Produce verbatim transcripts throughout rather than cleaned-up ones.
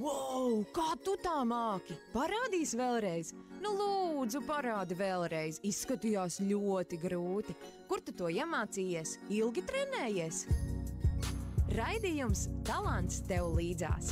Wow, kā tu tā māki? Parādīs vēlreiz? Nu, lūdzu, parādi vēlreiz. Izskatījās ļoti grūti. Kur tu to iemācījies? Ilgi trenējies? Raidījums Talants tev līdzās.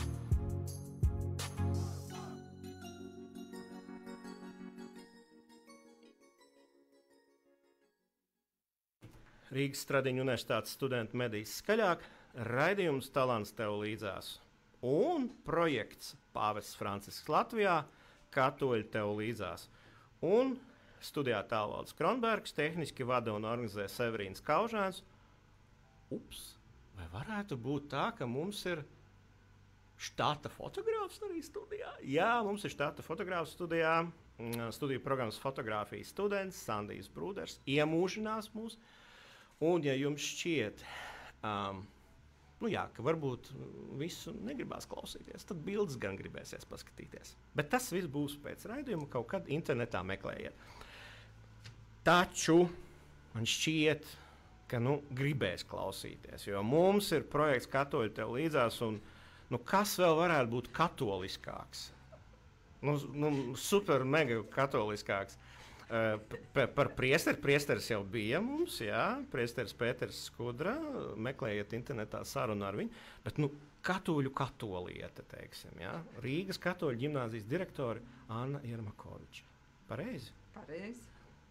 Rīgas Stradiņu universitātes studenti medīs skaļāk, raidījums Talants tev līdzās. Un projekts Pāvests Francisks Latvijā, Katoļi tev līdzās. Un studijā Tālvalds Kronbergs, tehniski vada un organizē Severīns Kaužēns. Ups, vai varētu būt tā, ka mums ir štata fotogrāfs arī studijā? Jā, mums ir štata fotogrāfs studijā. Studiju programmas fotogrāfijas students Sandijs Brūders iemūžinās mūs. Un ja jums šķiet, um, nu jā, ka varbūt visu negribās klausīties, tad bildes gan gribēsies paskatīties. Bet tas viss būs pēc raidījuma, kaut kad internetā meklējiet. Taču man šķiet, ka nu, gribēs klausīties, jo mums ir projekts Katoļi tev līdzās, un nu, kas vēl varētu būt katoliskāks? Nu, nu, super mega katoliskāks. Uh, p- par priesteri, priesteris jau bija mums, jā, priesteris Pēters Skudra, meklējiet internetā sarunu ar viņu, bet, nu, katoļu katoliete, teiksim, jā, Rīgas katoļu ģimnāzijas direktori Anna Jermakoviča. Pareizi? Pareizi.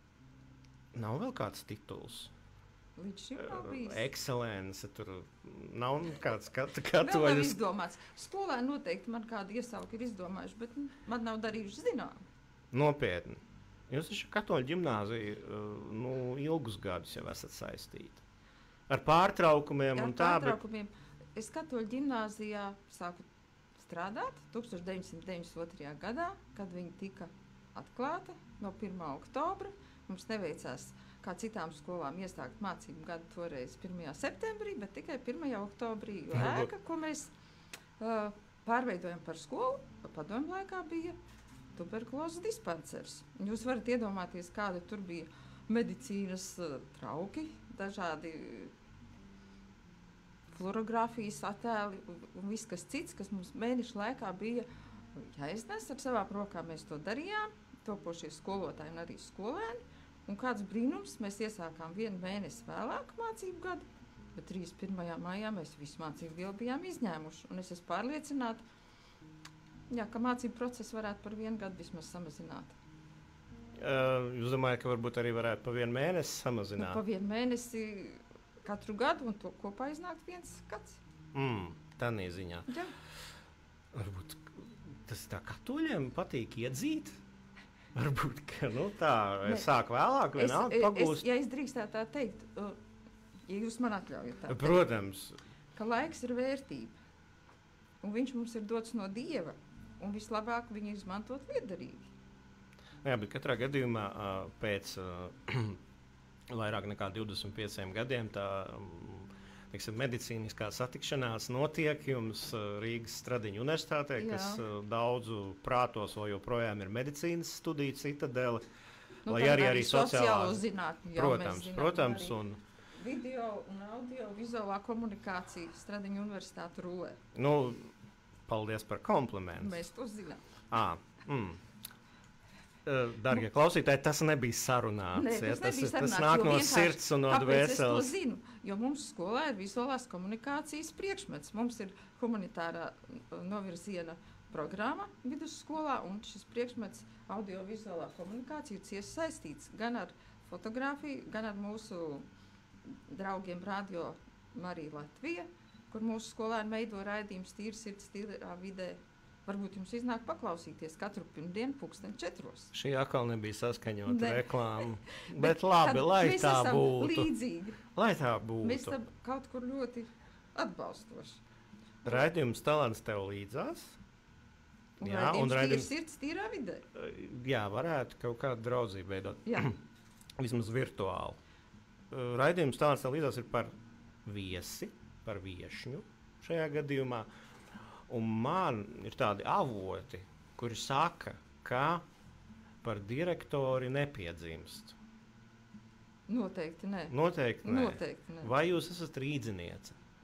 Nav vēl kāds tituls? Līdz šim nav bijis. Uh, Ekscelence, tur nav kāds kat- Vēl nav katoļus. izdomāts. Skolē noteikti man kādu iesauku ir izdomājuši, bet man nav darījuši zinām. Nopietni. Jūs esat katoļu ģimnāziju nu, ilgus gadus jau esat saistīti. Ar pārtraukumiem Ar un tā, pārtraukumiem. Bet... Es katoļu ģimnāzijā sāku strādāt deviņpadsmit deviņdesmit otrajā gadā, kad viņa tika atklāta no pirmā oktobra. Mums neveicās kā citām skolām iesākt mācību gadu toreiz pirmajā septembrī, bet tikai pirmajā oktobrī, jo ēka, ko mēs uh, pārveidojam par skolu, padomju laikā bija tuberkulozes dispansers. Jūs varat iedomāties, kādi tur bija medicīnas uh, trauki, dažādi fluorogrāfijas attēli un, un viss kas cits, kas mums mēnešu laikā bija jāiznes ar savām rokām. Mēs to darījām, topošie skolotāji un arī skolēni. Un kāds brīnums, mēs iesākām vienu mēnesi vēlāk mācību gadu, bet trīsdesmit pirmajā maijā mēs visu mācību vielu bijām izņēmuši. Un es esmu pārliecināta, jā, ka mācību procesu varētu par vienu gadu vismaz samazināt. uh, jūs domājat, ka varbūt arī varētu pa vienu mēnesi samazināt? Nu, pa vienu mēnesi katru gadu un to kopā iznākt viens gads. Mm, tādā ziņā. Jā. Varbūt tas tā katoļiem patīk iedzīt? Varbūt, ka nu, tā Ne. sāk vēlāk, Es, vienalga es, pagūst. ja es drīkstētu tā teikt, uh, ja jūs man atļaujat tā teikt, Protams. ka laiks ir vērtība, un viņš mums ir dots no Dieva, un vislabāk viņu izmantot lietderīgi. Jā, bet katrā gadījumā ā, pēc ā, vairāk nekā divdesmit pieciem gadiem tā mm, teiksim, medicīniskā satikšanās notiek jums ā, Rīgas Stradiņu universitātē, Jā. kas ā, daudzu prātos vēl joprojām ir medicīnas studiju citadele, Nu, lai tā arī arī sociālo sociālā. zinātņu, jā, Protams, mēs zinām, protams, arī un video un audio vizuālā komunikācija Stradiņu universitāte rulē. nu, paldies par komplimentu. Mēs to zinām. À, mm. Uh, Darbie klausītāji, tas nebija sarunāts. Nē, ja, tas, tas, nebija ir- tas sarunāts, nāk jo no vienkārši- sirds un no kāpēc es to dvēseles. zinu? Jo mums skolā ir vizuālās komunikācijas priekšmets. Mums ir humanitārā uh, novirziena programma vidusskolā, un šis priekšmets audio-vizuālā komunikācija ir cieši saistīts gan ar fotografiju, gan ar mūsu draugiem Radio Marija Latvija, kur mūsu skolēni veido raidījumus tīri sirds, tīrā vidē. Varbūt jums iznāk paklausīties katru pirmdienu pulksteni četros. Šī atkal nebija saskaņota Ne. reklāma. Bet labi, Tad lai mēs tā esam būtu. līdzīgi. Lai tā būtu. Mēs tam kaut kur ļoti atbalstoši. Raidījums Talants tev līdzās. Un Jā, un raidījums tīri raidījums, sirds, tīrā vidē. jā, varētu kaut kādu draudzību veidot. Jā. Vismaz virtuāli. Uh, Raidījums Talants tev līdzās ir par viesi, par viešņu šajā gadījumā. Un man ir tādi avoti, kuri saka, ka par direktori nepiedzimst. Noteikti nē. Noteikti nē. Noteikti nē. Vai jūs esat rīdziniece?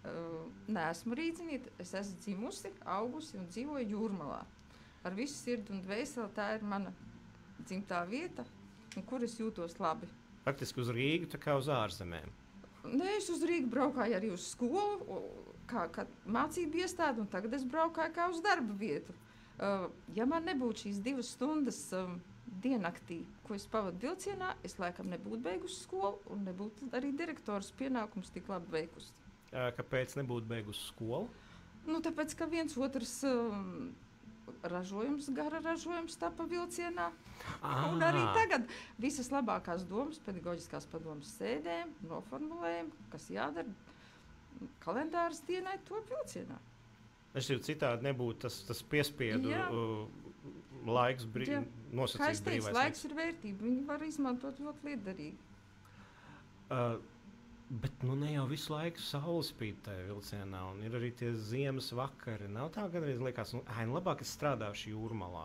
Uh, neesmu rīdziniete, es esmu dzimusi, augusi un dzīvoju Jūrmalā. Ar visu sirdi un dvēseli tā ir mana dzimtā vieta, un kur es jūtos labi. Faktiski uz Rīgu, tā kā uz ārzemēm. Nē, es uz Rīgu braukāju arī uz skolu, kā, kā mācību iestādi, un tagad es braukāju kā uz darba vietu. Uh, ja man nebūtu šīs divas stundas um, diennaktī, ko es pavadu vilcienā, es laikam nebūtu beigusi skolu un nebūtu arī direktors pienākums tik labi veikusi. Kāpēc nebūtu beigusi skolu? Nu, tāpēc, ka viens otrs um, ražojums, gara ražojums tapa vilcienā. Ah. Un arī tagad visas labākās domas, pedagoģiskās padomas sēdēm, noformulējam, kas jādara kalendāras dienai, top vilcienā. Es jau citādi nebūtu tas, tas piespiedu uh, laiks, brī, Jā. nosacīt Kā es teicu, brīvais laiks ir vērtība, viņi var izmantot ļoti lietderīgi. Uh, bet nu ne jau visu laiku saule spīd tajā vilcienā, un ir arī tie ziemas vakari. Nav tā, kad reiz liekas, nu, ai, labāk es strādāšu Jūrmalā.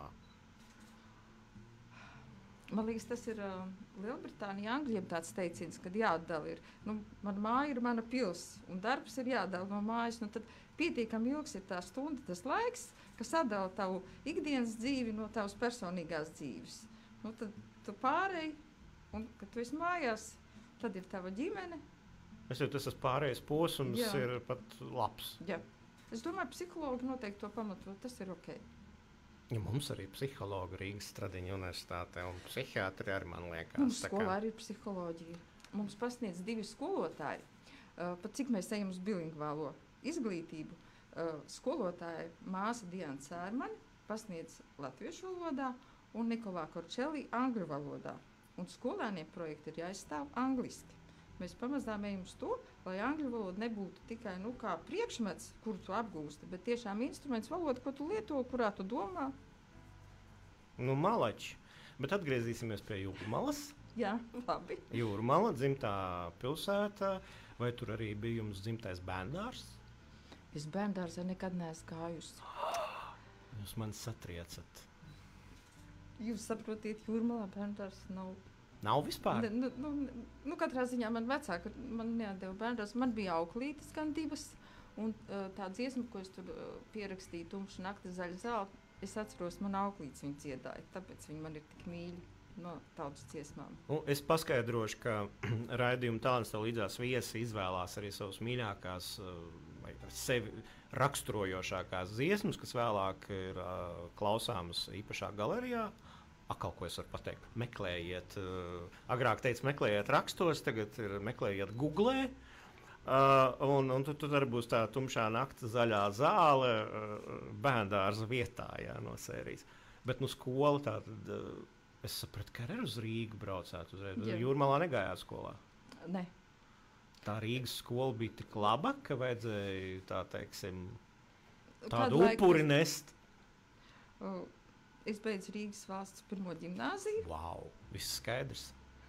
Man liekas, tas ir uh, Lielbritānija, Angļiem tāds teiciens, kad jāatdala ir. Nu, man māja ir mana pils, un darbs ir jādala no mājas. Nu, tad pietiekami ilgs ir tā stunda, tas laiks, kas atdala tavu ikdienas dzīvi no tavas personīgās dzīves. Nu, tad tu pārēji, un kad tu esi mājās, tad ir tava ģimene. Es jau tas pārējais posms Jā. ir pat labs. Jā. Es domāju, psihologi noteikti to pamato, tas ir ok. Ja mums arī psihologi Rīgas Stradiņu universitātē un psihiatri arī, man liekas. Mums tā skolā kā- arī ir psiholoģija. Mums pasniedz divi skolotāji. Uh, pat cik mēs ejam uz bilingvālo izglītību, uh, skolotāja māsa Diana Cērmani pasniedz latviešu valodā un Nikolā Korčelī angļu valodā. Un skolēniem projekti ir jāizstāv angliski. Mēs pamazām ejam uz to, lai angļu valoda nebūtu tikai nu, kā priekšmets, kuru tu apgūsti, bet tiešām instruments valoda, ko tu lieto, kurā tu domā. Nu, malači. Bet atgriezīsimies pie Jūrmalas. Jā, labi. Jūrmala, dzimtā pilsēta, vai tur arī bija jums dzimtais bērndārs? Es bērndārzā nekad neesmu gājusi. Jūs mani satriecat. Jūs saprotiet, Jūrmalā bērndārs nav. Nav vispār? Ne, nu, nu, nu, katrā ziņā man vecāki man neatdeva bērndārs. Man bija auklītes gan divas, un uh, tā dziesma, ko es tur uh, pierakstīju, Tumša nakti zaļa zelta, es atceros, man auklītes viņa dziedāja, tāpēc viņi man ir tik mīļi no tautas dziesmām. Nu, es paskaidrošu, ka raidījuma talants tev līdzās viesi izvēlās arī savas mīļākās uh, vai sevi raksturojošākās dziesmas, kas vēlāk ir uh, klausāmas īpašā galerijā. Akal, ko es varu pateikt, meklējiet, uh, agrāk teicu, meklējiet rakstos, tagad ir meklējiet Googlē, uh, un, un tur arī būs tā tumšā nakta zaļā zāle uh, bērndārza vietā, jā, no sērijas. Bet, nu, skola tā tad, uh, es sapratu, ka arī uz Rīgu braucāt uzreiz. Jā. Jūrmalā negājāt skolā. Ne. Tā Rīgas skola bija tik laba, ka vajadzēja, tā teiksim, Kādu tādu laiku upuri es- nest. Uh, es beidzu Rīgas valsts pirmo ģimnāziju. Wow, viss skaidrs.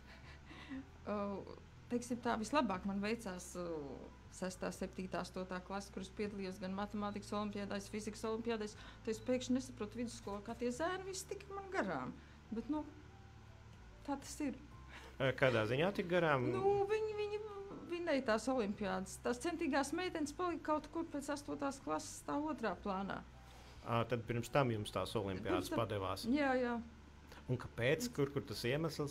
Uh, teiksim tā, vislabāk man veicās uh, sestā, septītā, astotā klase, kuras piedalījos gan matemātikas olimpiādēs, fizikas olimpiādēs. Tad es pēkšņi nesaprotu vidusskolā, kā tie zēni visi tika man garām. Bet, nu, tā tas ir. Eh, Kādā ziņā tik garām? Nu, viņi, viņi vinēja tās olimpiādas. Tās centīgās meitenes palika kaut kur pēc astotās klases tā otrā plānā. À, tad pirms tam jums tās olimpiādas Pirms tam- padevās. Jā, jā. Un kāpēc? Kur, kur tas iemesls?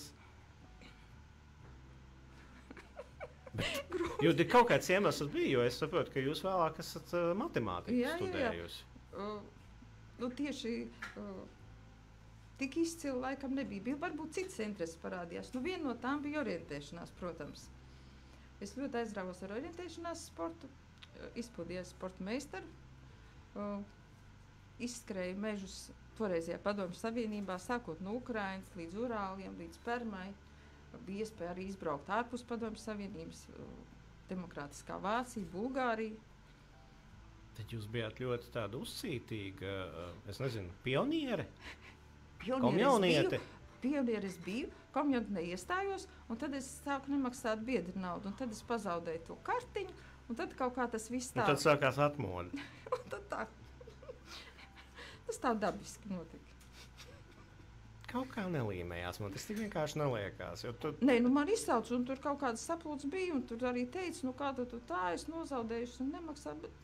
Bet, jo te kaut kāds iemesls bija, jo es saprotu, ka jūs vēlāk esat uh, matemātiku Jā, jā, jā. studējusi. Uh, nu, tieši uh, tik izcili laikam nebija. Bija varbūt citas intereses parādījās. Nu, viena no tām bija orientēšanās, protams. Es ļoti aizrāvos ar orientēšanās sportu, uh, izpildīju sporta meistaru, uh, izskrēju mežus toreizajā Padomju Savienībā, sākot no Ukrainas līdz Urāliem, līdz Permai. Bija iespēja arī izbraukt ārpus Padomju Savienības, uh, demokrātiskā Vācija, Bulgārija. Tad jūs bijāt ļoti tāda uzcītīga, uh, es nezinu, pioniere, Pionieris komjauniete. biju, Pionieris biju, komjauntē iestājos, un tad es sāku nemaksāt biedru naudu, un tad es pazaudēju to kartiņu, un tad kaut kā tas viss Un tā. tad sākās atmoda. Un tad tā. Tas tā dabiski notika. kaut kā nelīmējās. Man tas tik vienkārši neliekās. Tu... Nē, nu man izsauc, un tur kaut kādas sapulces bija, un tur arī teica, nu kā tu, tu tā esi nozaudējuši un nemaksā, bet...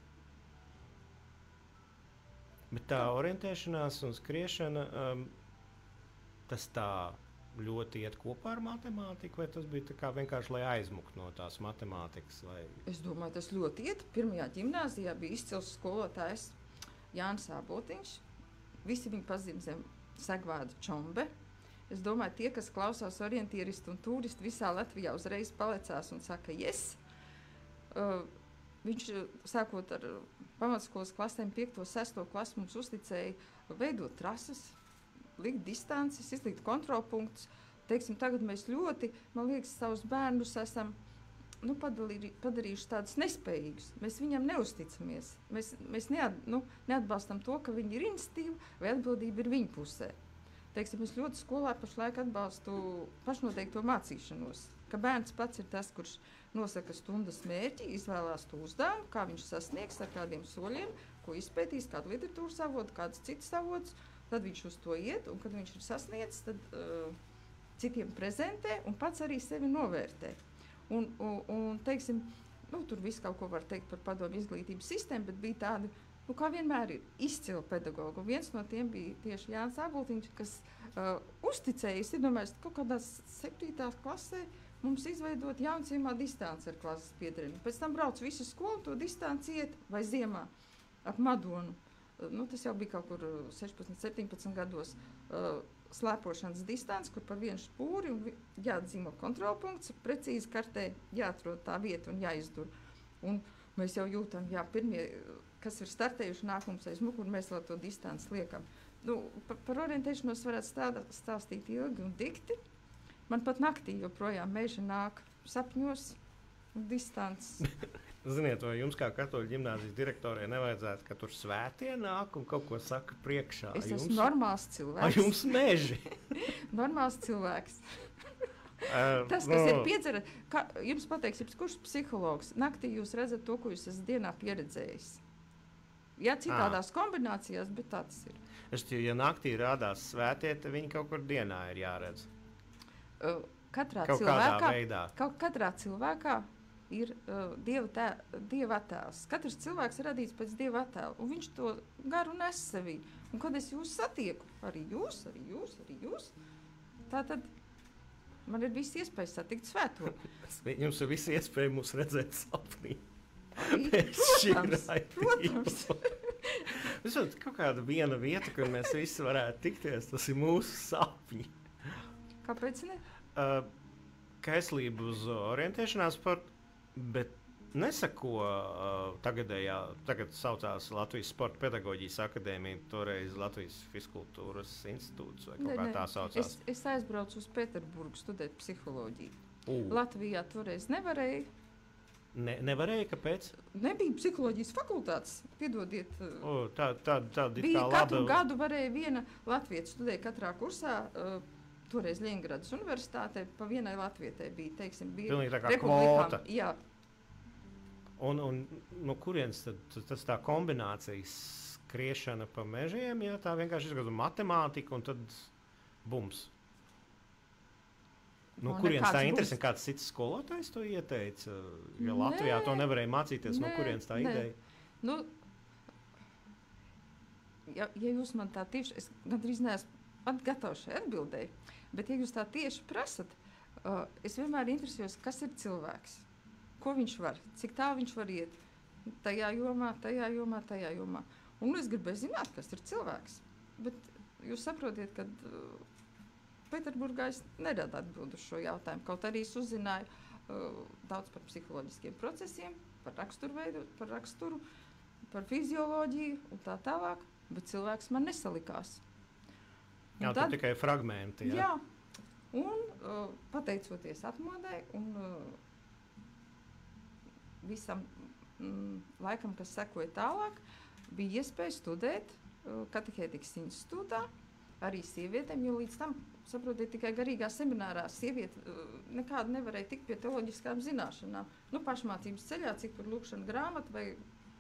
Bet tā orientēšanās un skriešana, um, tas tā ļoti iet kopā ar matemātiku, vai tas bija tā kā vienkārši, lai aizmukt no tās matemātikas? Vai... Es domāju, tas ļoti iet. Pirmajā ģimnāzijā bija izcils skolotājs Jānis Ābotiņš. Visi viņu pazīm zem segvārdu Čombe. Es domāju, tie, kas klausās orientieristi un turisti visā Latvijā uzreiz palecās un saka, yes. Uh, viņš, sākot ar pamatskolas klasēm, piekto, sesto klasu, mums uzticēja veidot trases, likt distances, izlikt kontrolpunktus. Teiksim, tagad mēs ļoti, man liekas, savus bērnus esam nu, padalī, padarījuši tādus nespējīgus. Mēs viņam neusticamies. Mēs, mēs neat, nu, neatbalstam to, ka viņi ir iniciatīva vai atbildība ir viņa pusē. Teiksim, es ļoti skolā pašlaik atbalstu pašnoteikto mācīšanos, ka bērns pats ir tas, kurš nosaka stundas mērķi, izvēlās to uzdevumu, kā viņš sasniegs ar kādiem soļiem, ko izpētīs, kādu literatūras avotu, kādas citas avotus, tad viņš uz to iet, un kad viņš ir sasniedzis, tad uh, citiem prezentē un pats arī sevi novērtē. Un, un, un teiksim, nu, tur viss kaut ko var teikt par padomu izglītības sistēmu, bet bija tādi, nu, kā vienmēr ir izcili pedagogi, un viens no tiem bija tieši Jānis Āboltiņš, kas uh, uzticējis, ir domājis, kaut kādā septītās klasē mums izveidot Jaunciemā distanci ar klases biedriem. Pēc tam brauc visu skolu, to distanci iet, vai ziemā ap Madonu. Uh, nu, tas jau bija kaut kur sešpadsmit, septiņpadsmit gados uh, slēpošanas distanci, kur pa vienu spūri un jāatzīmo kontrolpunkts, precīzi kartē jāatrod tā vieta un jāizdur. Un mēs jau jūtam, jā, pirmie, kas ir startējuši nākums aiz muku, un mēs vēl to distanci liekam. Nu, par, par orientēšanos varētu stāda, stāstīt ilgi un dikti. Man pat naktī joprojām meža nāk sapņos un distances. Ziniet, vai jums kā katoļu ģimnāzijas direktorē nevajadzētu, ka tur svētie nāk un kaut ko saka priekšā? Es jums... esmu normāls cilvēks. A jums meži? Normāls cilvēks. Uh, Tas, kas no... ir piedzera, ka, jums pateiks, kurš psihologs, naktī jūs redzat to, ko jūs esat dienā pieredzējis. Jā, citādās à. kombinācijās, bet tā tas ir. Es tie, ja naktī rādās svētie, tad viņi kaut kur dienā ir jāredz. Uh, katrā kaut cilvēkā, veidā. Kaut katrā cilvēkā ir uh, dieva, tē, dieva attēls. Katrs cilvēks ir radīts pēc dieva attēla, un viņš to garu nes sevī. Un kad es jūs satieku, arī jūs, arī jūs, arī jūs, tā tad man ir visi iespējas satikt svēto. Jums ir visi iespēja mūs redzēt sapnī. Protams, protams. Visot, kaut kāda viena vieta, kur mēs visi varētu tikties, tas ir mūsu sapņi. Kāpēc ne? Uh, kaislība uz orientēšanās sportu, bet nesako uh, tagadējā, tagad saucās Latvijas Sporta pedagoģijas akadēmija, toreiz Latvijas Fiskultūras institūts, vai kaut ne, kā ne. tā saucās. Es, es aizbraucu uz Pēterburgu studēt psiholoģiju. Uh. Latvijā toreiz nevarēja. Ne, nevarēja, kāpēc? Nebija psiholoģijas fakultātes, piedodiet. O, tā, tā, tā, bija kā katru laba... gadu varēja viena latvieta studēja katrā kursā, uh, toreiz Ļeņingradas universitātē, pa vienai latvietē bija, teiksim, bija pilnīgi tā kā republikām. kvota. Jā. Un, un no kurienes tad tas tā kombinācijas skriešana pa mežiem, jā, tā vienkārši izgāda matemātika un tad bums. No kurienes tā interesanti, kāds cits skolotājs to ieteica? Ja Latvijā Nē, to nevarēja mācīties, nē, no kurienes tā nē. ideja? Nu, ja, ja jūs man tā tieši, es gandrīz neesmu pat gatava šai atbildēji, bet ja jūs tā tieši prasat, uh, es vienmēr interesējos, kas ir cilvēks, ko viņš var, cik tā viņš var iet tajā jomā, tajā jomā, tajā jomā. Un es gribēju zināt, kas ir cilvēks, bet jūs saprotiet, ka uh, Pēterburgā es neradu atbildu uz šo jautājumu, kaut arī es uzzināju uh, daudz par psiholoģiskiem procesiem, par raksturu veidu, par raksturu, par fizioloģiju un tā tālāk, bet cilvēks man nesalikās. Un Jā, tad, tur tikai fragmenti. Jā, jā un uh, pateicoties atmodai un uh, visam mm, laikam, kas sekoja tālāk, bija iespēja studēt uh, katehētikas institūtā, arī sievietēm, jo līdz tam, saprotiet, tikai garīgā seminārā sieviete uh, nekādu nevarēja tikt pie teoloģiskām zināšanām. Nu, pašmācības ceļā, cik tur lūkšana grāmata vai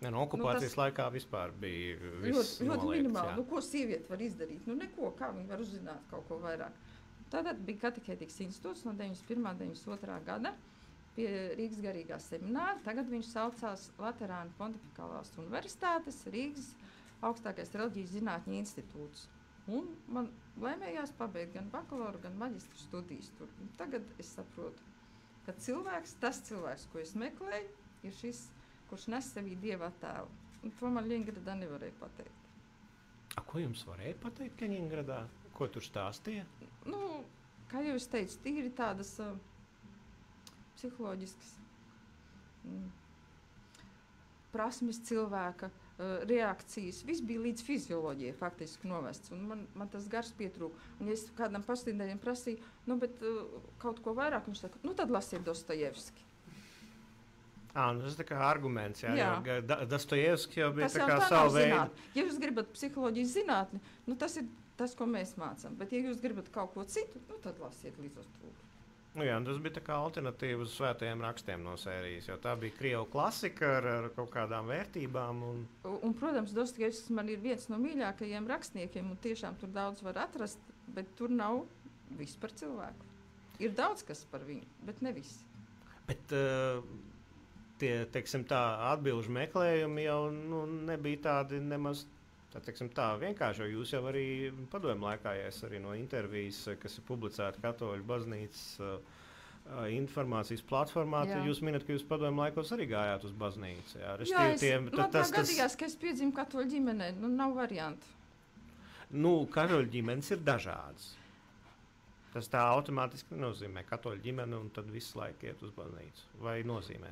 Ja, no, okupācijas nu, tas laikā vispār bija viss ļoti, ļoti minimāli. Jā. Nu, ko sieviete var izdarīt? Nu, neko, kā viņa var uzzināt kaut ko vairāk. Tad bija katehētikas institūts no deviņdesmit pirmā un deviņdesmit otrā gada pie Rīgas garīgā semināra. Tagad viņš saucās Laterāna Pontifikālās universitātes Rīgas augstākais reliģijas zinātņu institūts. Un man lēmējās pabeigt gan bakalaura, gan maģistra studijas tur. Un tagad es saprotu, ka cilvēks, tas cilvēks, ko es meklēju, ir šis, kurš nes sevī Dieva attēlu. Un to man Ļeņģeradā nevarēja pateikt. A, ko jums varēja pateikt Ļeņģeradā? Ko tur stāstīja? Nu, kā jau es teicu, tīri tādas uh, psiholoģiskas mm, prasmes cilvēka, uh, reakcijas. Viss bija līdz fizioloģijai faktiski novests. Un man, man tas gars pietrūka. Un ja es kādam pastāstījumiem prasīju, nu, bet uh, kaut ko vairāk, viņš saka, nu, tad lasiet Dostojevski. À, nu, tas ir kā arguments, jā, jā. jo da, Dostojevski jau bija tas tā jau kā tā savu veidu. Zinātni. Ja jūs gribat psiholoģijas zinātni, nu, tas ir tas, ko mēs mācām. Bet ja jūs gribat kaut ko citu, nu, tad lasiet Līdzostūru. Nu, jā, tas bija tā kā alternatīva uz svētajiem rakstiem no sērijas, jo tā bija krievu klasika ar, ar kaut kādām vērtībām. Un, un, un protams, Dostojevskis man ir viens no mīļākajiem rakstniekiem, un tiešām tur daudz var atrast, bet tur nav viss par cilvēku. Ir daudz kas par viņu, bet ne viss. Bet uh, tie, teiksim tā, atbilžu meklējumi jau nu, nebija tādi nemaz tā, teiksim tā, vienkārši, jo jūs jau arī padomju laikā, ja es arī no intervijas, kas ir publicēta Katoļu baznīcas uh, informācijas platformā, tad jūs minat, ka jūs padomju laikos arī gājāt uz baznīcu. Jā, jā es, tiem, man tā tas, gadījās, ka es piedzīvu katoļu ģimenē, nu nav variantu. Nu, katoļu ģimenes ir dažādas. Tas tā automātiski nozīmē katoļu ģimeni un tad visu laiku iet uz baznīcu. Vai nozīmē?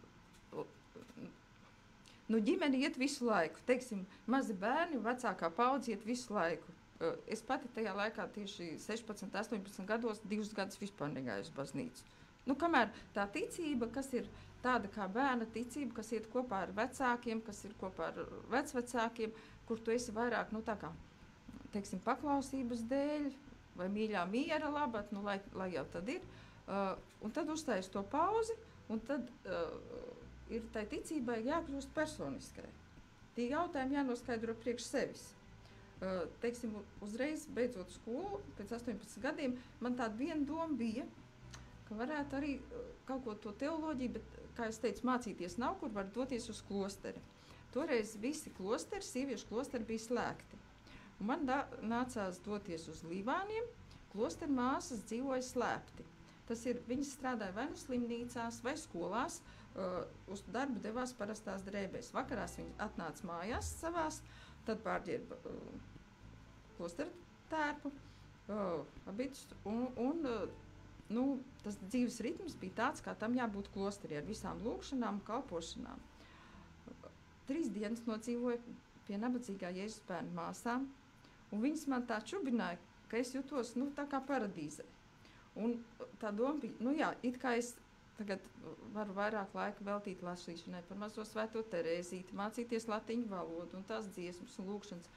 Nu, ģimene iet visu laiku. Teiksim, mazi bērni, vecākā paudze iet visu laiku. Es pati tajā laikā tieši sešpadsmit, astoņpadsmit gados divus gadus vispār negāju uz baznīcu. Nu, kamēr tā ticība, kas ir tāda kā bērna ticība, kas iet kopā ar vecākiem, kas ir kopā ar vecvecākiem, kur tu esi vairāk, nu, tā kā, teiksim, paklausības dēļ, vai mīļā miera labāk, nu, lai, lai jau tad ir. Uh, un tad uzstājas to pauzi, un tad uh, ir tai ticībai jākļūst personiskai. Tie jautājumi jānoskaidro priekš sevis. Uh, teiksim, uzreiz beidzot skolu, pēc astoņpadsmit gadiem, man tāda viena doma bija, ka varētu arī uh, kaut ko to teoloģiju, bet, kā es teicu, mācīties nav, kur var doties uz klosteri. Toreiz visi klosteri, sieviešu klosteri bija slēgti. Un man da, nācās doties uz Līvāniem, klosteru māsas dzīvoja slēpti. Tas ir, viņas strādāja vai nu slimnīcās, vai skolās, uh, uz darbu devās parastās drēbēs. Vakarās viņi atnāca mājās savās, tad pārģērba uh, klosteru tērpu, uh, abidus, un, un uh, nu, tas dzīves ritms bija tāds, kā tam jābūt klosterī, ar visām lūkšanām, kalpošanām. Uh, trīs dienas nodzīvoja pie nabadzīgā Jēzus bērnu māsām, un viņas man tā čubināja, ka es jutos, nu, tā kā paradīzē. Un tā doma bija, nu jā, it kā es tagad varu vairāk laika veltīt lasīšanai par mazo svēto Terēzīti, mācīties latiņu valodu un tās dziesmas un lūkšanas.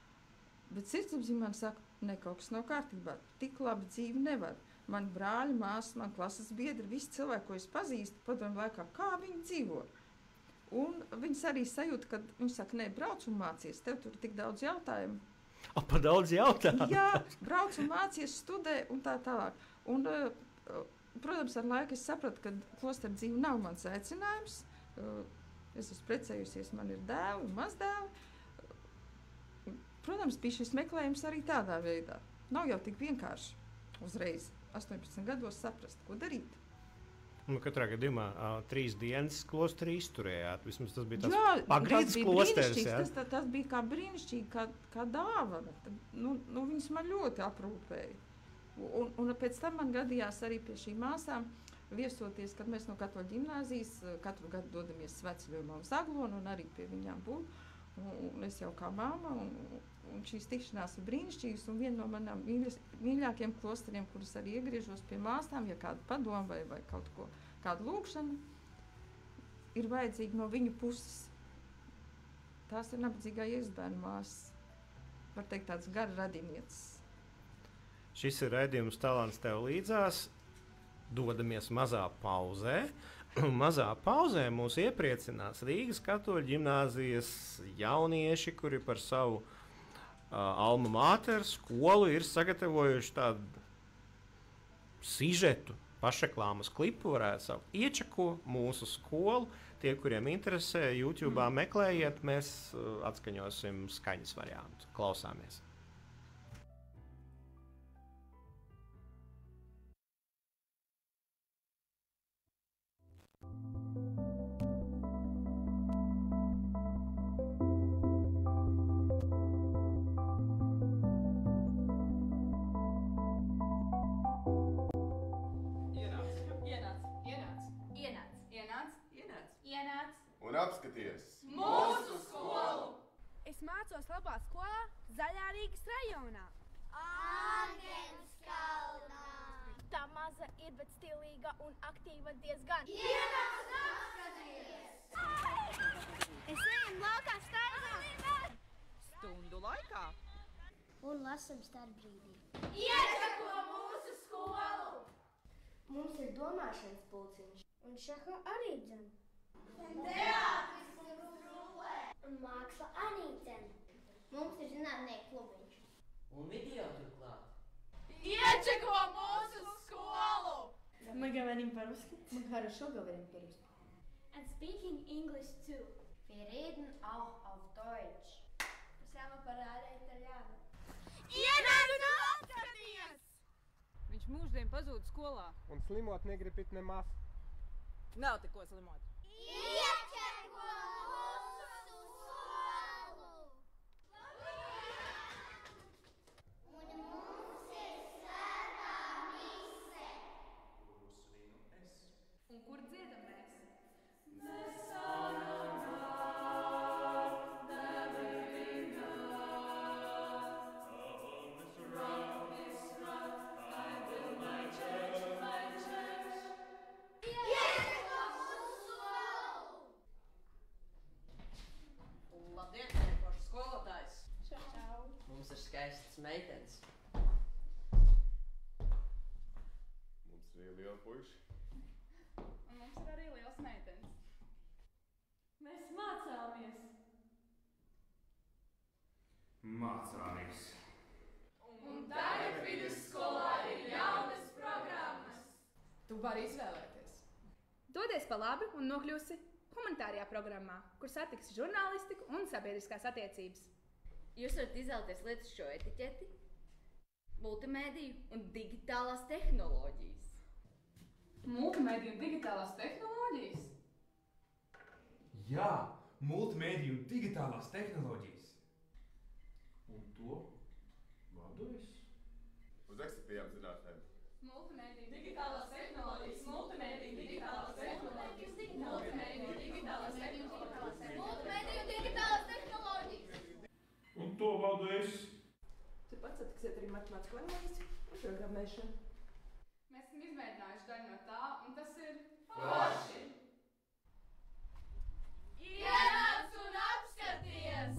Bet sirdsapziņa man saka, ne, kaut kas nav kārtībā, tik labi dzīvi nevar. Mani brāļi, māsas, man klases biedri, visi cilvēki, ko es pazīstu, padomju laikā, kā viņi dzīvo. Un viņas arī sajūta, kad viņi saka, ne, brauc un mācies, tev tur tik daudz jautājumu. O, pa daudz jautājumu? Jā, brauc un mācies, studē un tā tālāk. Un, uh, protams, ar laiku es sapratu, ka klosteru dzīve nav mans aicinājums. Uh, es esmu precējusies, man ir dēli un mazdēli. Uh, protams, bija šis meklējums arī tādā veidā. Nav jau tik vienkārši uzreiz astoņpadsmit gados saprast, ko darīt. Nu, katrā gadījumā uh, trīs dienas klosterī izturējāt. Vismaz tas bija tāds pagrīdes klosteris. Jā, tas, tas, tas bija kā brīnišķīgi, kā, kā dāvana. Tad, nu, nu, viņas man ļoti aprūpēja. Un, un pēc tam man gadījās arī pie šīm māsām viesoties, kad mēs no Katoļu ģimnāzijas katru gadu dodamies Svētceļojumā uz Aglonu un arī pie viņām būt. Un, un es jau kā mamma, un, un šīs tikšanās ir brīnišķīgas, un viena no manām mīļas, mīļākiem klosteriem, kuras arī iegriežos pie māsām, ja kāda padoma vai, vai kaut ko, kāda lūkšana, ir vajadzīga no viņu puses. Tās ir nabadzīgā Jēzus bērnu māsas, var teikt, tāds gara radinieces. Šis ir raidījums Talants tev līdzās. Dodamies mazā pauzē Mazā pauzē mūs iepriecinās Rīgas Katoļu ģimnāzijas jaunieši, kuri par savu uh, alma mater skolu ir sagatavojuši tādu sižetu, pašreklāmas klipu, varētu saukt. Iečako mūsu skolu. Tie, kuriem interesē, YouTube mm. meklējiet, mēs uh, atskaņosim skaņas variantu. Klausāmies. Un apskaties mūsu skolu! Es mācos labā skolā Zaļā Rīgas rajonā. Āgenskalnā! Tā maza ir, bet stilīga un aktīva diezgan. Ienāc un apskaties! Es ejam laukā staigāt! Stundu laikā. Un lasam starpbrīdī. Iečako mūsu skolu! Mums ir domāšanas pulciņš. Un šaha arī dzen. Un teātris un rullē. Un māksla arī dzen. Mums ir zinātnieku klubiņš. Un video turklāt. Iečako mūsu skolu! Мы говорим по-русски. Мы хорошо говорим по-русски. And speaking English too. Wir reden auch auf Deutsch. Possiamo parlare italiano. Ienāc un apskaties! Viņš mūždien pazūd skolā. Un slimot negribit nemaz. Nav tik ko slimot. Iečako mūsu skolu! Un mums ir svētā mise. Kuru svinu es? Un kur dziedam mēs? Labdien, foršs skolotājs! Čau! Mums ir skaistas meitenes. Mums ir liela puiši. Un mums ir arī liels meitenes. Mēs mācāmies. Mācāmies. Un tagad vidusskolā ir jaunas programmas. Tu vari izvēlēties. Dodies pa labi un nokļūsi humanitārajā programmā, kur satiksi žurnālistiku un sabiedriskās attiecības. Jūs varat izvēlēties lietas šo etiķeti, multimēdiju un digitālās tehnoloģijas. Multimēdiju un digitālās tehnoloģijas? Jā, multimēdiju un digitālās tehnoloģijas. Un to vadu es. Uz ekstrapējām zinātnēm. Multimēdiju, digitālās tehnoloģijas, multimēdiju, digitālās tehnoloģijas, multimēdiju, digitālās tehnoloģijas, Multimēdiju un digitālās tehnoloģijas. Un to vadu es. Tu pats attiksiet arī matemātiku analīzi un programmēšanu. Mēs esam izmēģinājuši daļu no tā, un tas ir Forši! Ienāc un apskaties!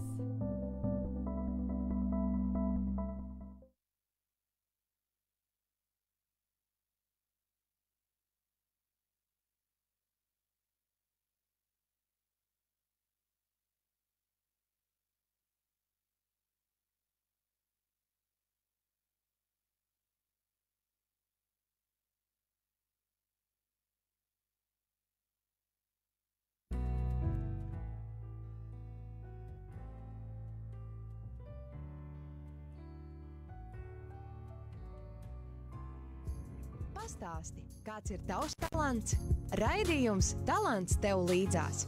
Pastāsti, kāds ir tavs talants? Raidījums Talants tev līdzās.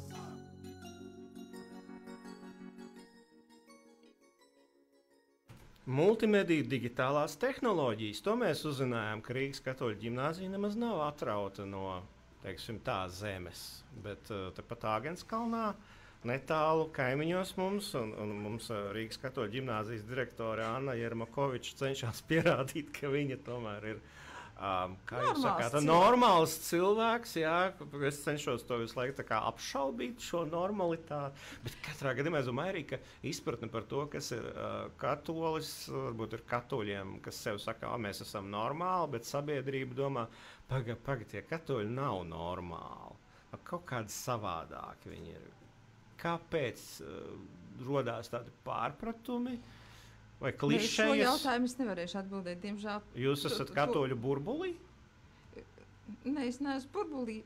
Multimediju digitālās tehnoloģijas. To mēs uzzinājām, ka Rīgas Katoļu ģimnāzija nemaz nav atrauta no, teiksim, tā zemes. Bet uh, tepat Āgenskalnā netālu kaimiņos mums, un, un mums uh, Rīgas Katoļu ģimnāzijas direktore Anna Jermakoviča cenšas pierādīt, ka viņa tomēr ir Um, kā jūs sakāt, normāls cilvēks, jā, es cenšos to visu laiku tā kā apšaubīt šo normalitāti, bet katrā gadījumā es domāju arī, ka izpratne par to, kas ir uh, katolis, varbūt ir katoļiem, kas sev saka, o, mēs esam normāli, bet sabiedrība domā, paga, paga, tie katoļi nav normāli. kaut kādi savādāki viņi ir. Kāpēc uh, rodās tādi pārpratumi vai klišejas? Šo jautājumu es nevarēšu atbildēt, diemžēl. Jūs esat katoļu burbulī? Nē, es neesmu burbulī.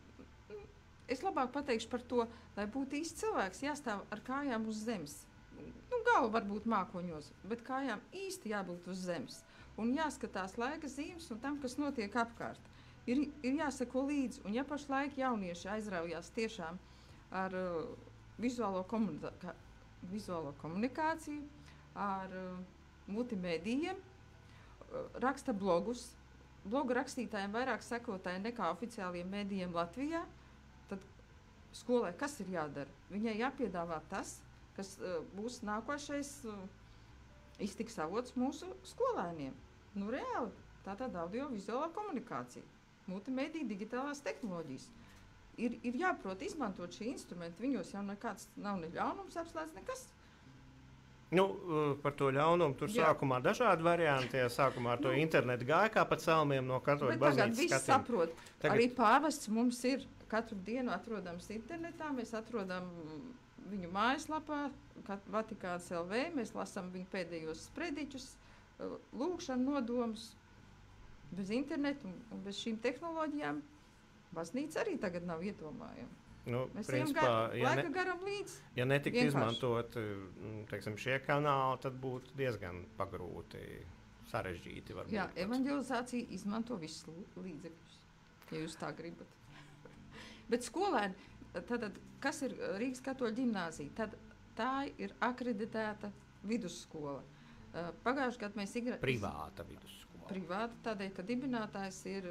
Es labāk pateikšu par to, lai būtu īsts cilvēks, jāstāv ar kājām uz zemes. Nu, galva varbūt mākoņos, bet kājām īsti jābūt uz zemes. Un jāskatās laika zīmes un tam, kas notiek apkārt. Ir, ir jāsako līdzi, un ja pašlaik jaunieši aizraujās tiešām ar uh, vizuālo, komunika vizuālo komunikāciju, ar uh, multimedijiem, uh, raksta blogus, blogu rakstītājiem vairāk sekotāji nekā oficiāliem medijiem Latvijā, tad skolai kas ir jādara? Viņai jāpiedāvā tas, kas uh, būs nākošais uh, iztiks avots mūsu skolēniem. Nu, reāli, tā tāda audio-vizuālā komunikācija, multimedija, digitālās tehnoloģijas. Ir, ir jāprot izmantot šī instrumenti, viņos jau nekāds nav ne ļaunums apslēdz, nekas. Nu, par to ļaunumu tur Jā. sākumā dažādi varianti, ja sākumā ar to nu, internetu gāja kā pa celmiem no katoļu baznīcas skatiem. Tagad viss saprot. Tagad... Arī pāvests mums ir katru dienu atrodams internetā, mēs atrodam viņu mājaslapā, Vatikāns L V, mēs lasām viņu pēdējos sprediķus, lūgšanu nodomus. Bez internetu un bez šīm tehnoloģijām baznīca arī tagad nav iedomājama. Nu, mēs principā, gar, ja laika ne, garam līdz. Ja netiktu izmantot, teiksim, šie kanāli, tad būtu diezgan pagrūti, sarežģīti varbūt. Jā, evanģelizācija izmanto visus līdzekļus, ja jūs tā gribat. Bet skolēni, tātad, kas ir Rīgas katoļu ģimnāzija? Tad tā ir akreditēta vidusskola. Pagājušajā gadā mēs igra... Privāta vidusskola. Privāta, tādēļ, ka dibinātājs ir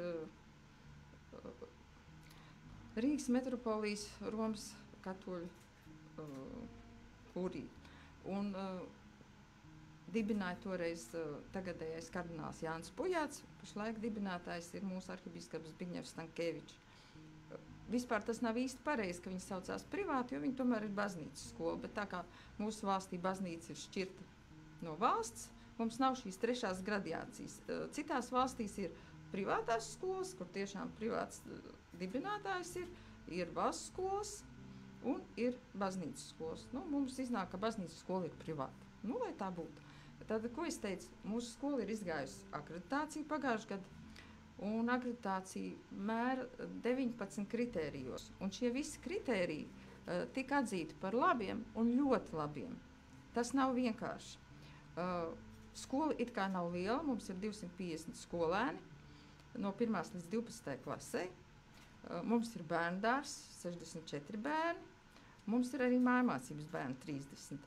uh, Rīgas metropolijas Romas katoļu uh, kurī. Un uh, dibināja toreiz uh, tagadējais kardināls Jānis Pujāts, pašlaik dibinātājs ir mūsu arhibīskaps Zbigņevs Stankēvičs. Vispār tas nav īsti pareizi, ka viņi saucās privāti, jo viņi tomēr ir baznīcas skola, bet tā kā mūsu valstī baznīca ir šķirta no valsts, mums nav šīs trešās gradiācijas. Citās valstīs ir privātās skolas, kur tiešām privāts dibinātājs ir, ir valsts skolas un ir baznīcas skolas. Nu, mums iznāk, ka baznīcas skola ir privāta. Nu, lai tā būtu. Tad, ko es teicu, mūsu skola ir izgājusi akreditāciju pagājušajā gadā, un akreditācija mēra deviņpadsmit kritērijos. Un šie visi kritēriji uh, tika atzīti par labiem un ļoti labiem. Tas nav vienkārši. Uh, skola it kā nav liela, mums ir divsimt piecdesmit skolēni no pirmās līdz divpadsmitajai klasei. Uh, mums ir bērndārs, sešdesmit četri bērni. Mums ir arī mājmācības bērni, trīsdesmit.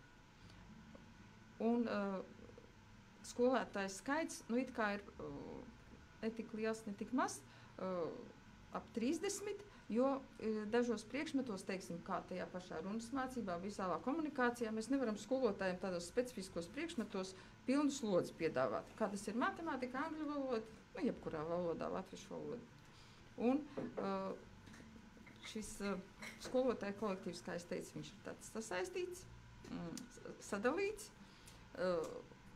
Un uh, skolētājs skaits, nu it kā ir... Uh, ne tik liels, ne tik maz, uh, ap trīsdesmit, jo uh, dažos priekšmetos, teiksim, kā tajā pašā runas mācībā, vizuālā komunikācijā, mēs nevaram skolotājiem tādos specifiskos priekšmetos pilnu slodzi piedāvāt. Kā tas ir matemātika, angļu valoda, nu, jebkurā valodā, latviešu valoda. Un uh, šis uh, skolotāju kolektīvs, kā es teicu, viņš ir tāds sasaistīts, mm, sadalīts, uh,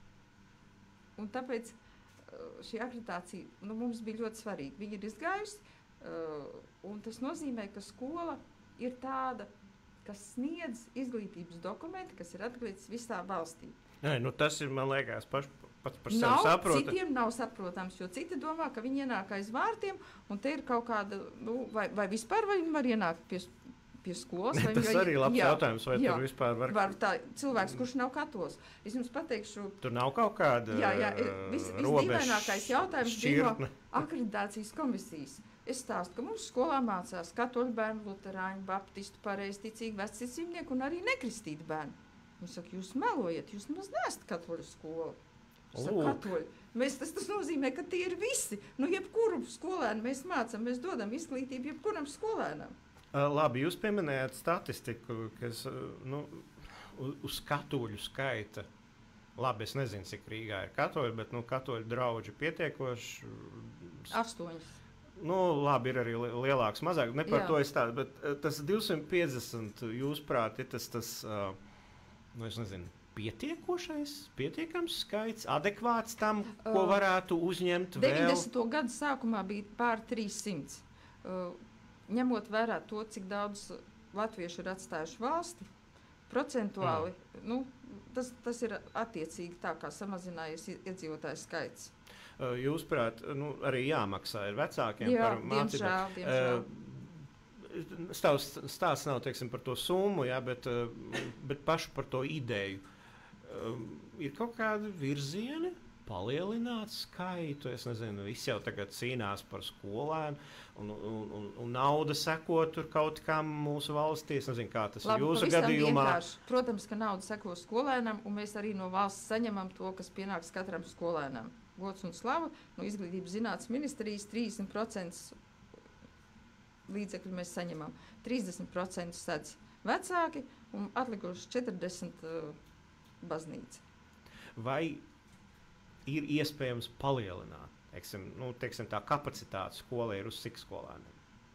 un tāpēc šī akreditācija nu, mums bija ļoti svarīga. Viņa ir izgājusi, uh, un tas nozīmē, ka skola ir tāda, kas sniedz izglītības dokumenti, kas ir atglītīts visā valstī. Nē, nu tas ir, man liekas, paš, pats par nav, sevi saprotams. Citiem nav saprotams, jo citi domā, ka viņi ienāk aiz vārtiem, un te ir kaut kāda, nu, vai, vai vispār vai viņi var ienākt pie, pie skolas. Ne, tas vai, arī labs jā, jautājums, vai jā, tur vispār var... var tā, cilvēks, kurš nav katols. Es jums pateikšu... Tur nav kaut kāda jā, jā, vis, visdīvainākais jautājums bija no akreditācijas komisijas. Es stāstu, ka mums skolā mācās katoļu bērnu, luterāņu, baptistu, pareizticīgi, vecticībnieku un arī nekristīti bērni. Viņi saka, jūs melojat, jūs nemaz neesat katoļu skola. Saka, katoļi. Mēs, tas, tas nozīmē, ka tie ir visi. Nu, jebkuru skolēnu mēs mācam, mēs dodam izglītību jebkuram skolēnam. Uh, labi, jūs pieminējāt statistiku, kas uh, nu, uz, uz katoļu skaita. Labi, es nezinu, cik Rīgā ir katoļi, bet nu, katoļu draugi pietiekoši. Astoņas. Nu, labi, ir arī lielāks, mazāk. Ne par Jā. to es tādu, bet uh, tas divsimt piecdesmit, jūsuprāt, ir tas, tas uh, nu, es nezinu, pietiekošais, pietiekams skaits, adekvāts tam, ko varētu uzņemt vēl? deviņdesmito gadu sākumā bija pār trīssimts. Uh, ņemot vērā to, cik daudz latviešu ir atstājuši valsti, procentuāli, mm. nu, tas, tas ir attiecīgi tā, kā samazinājies iedzīvotāju skaits. Jūsuprāt, nu, arī jāmaksā ir vecākiem Jā, par mācībām. diemžēl, diemžēl. Stāsts, stāsts nav, teiksim, par to summu, jā, bet, bet pašu par to ideju. Ir kaut kādi virzieni, palielināt skaitu, es nezinu, visi jau tagad cīnās par skolēnu, un, un, un, un nauda seko tur kaut kam mūsu valstī, es nezinu, kā tas Labi, ir jūsu pavisam gadījumā. vienkārši. Protams, ka nauda seko skolēnam, un mēs arī no valsts saņemam to, kas pienāks katram skolēnam. Gods un slava, no Izglītības zinātnes ministrijas trīsdesmit procenti līdzekļu mēs saņemam. trīsdesmit procenti sedz vecāki un atlikuši četrdesmit procenti uh, baznīca. Vai ir iespējams palielināt, teiksim, nu, teiksim, tā kapacitāte skolai ir uz cik skolēniem?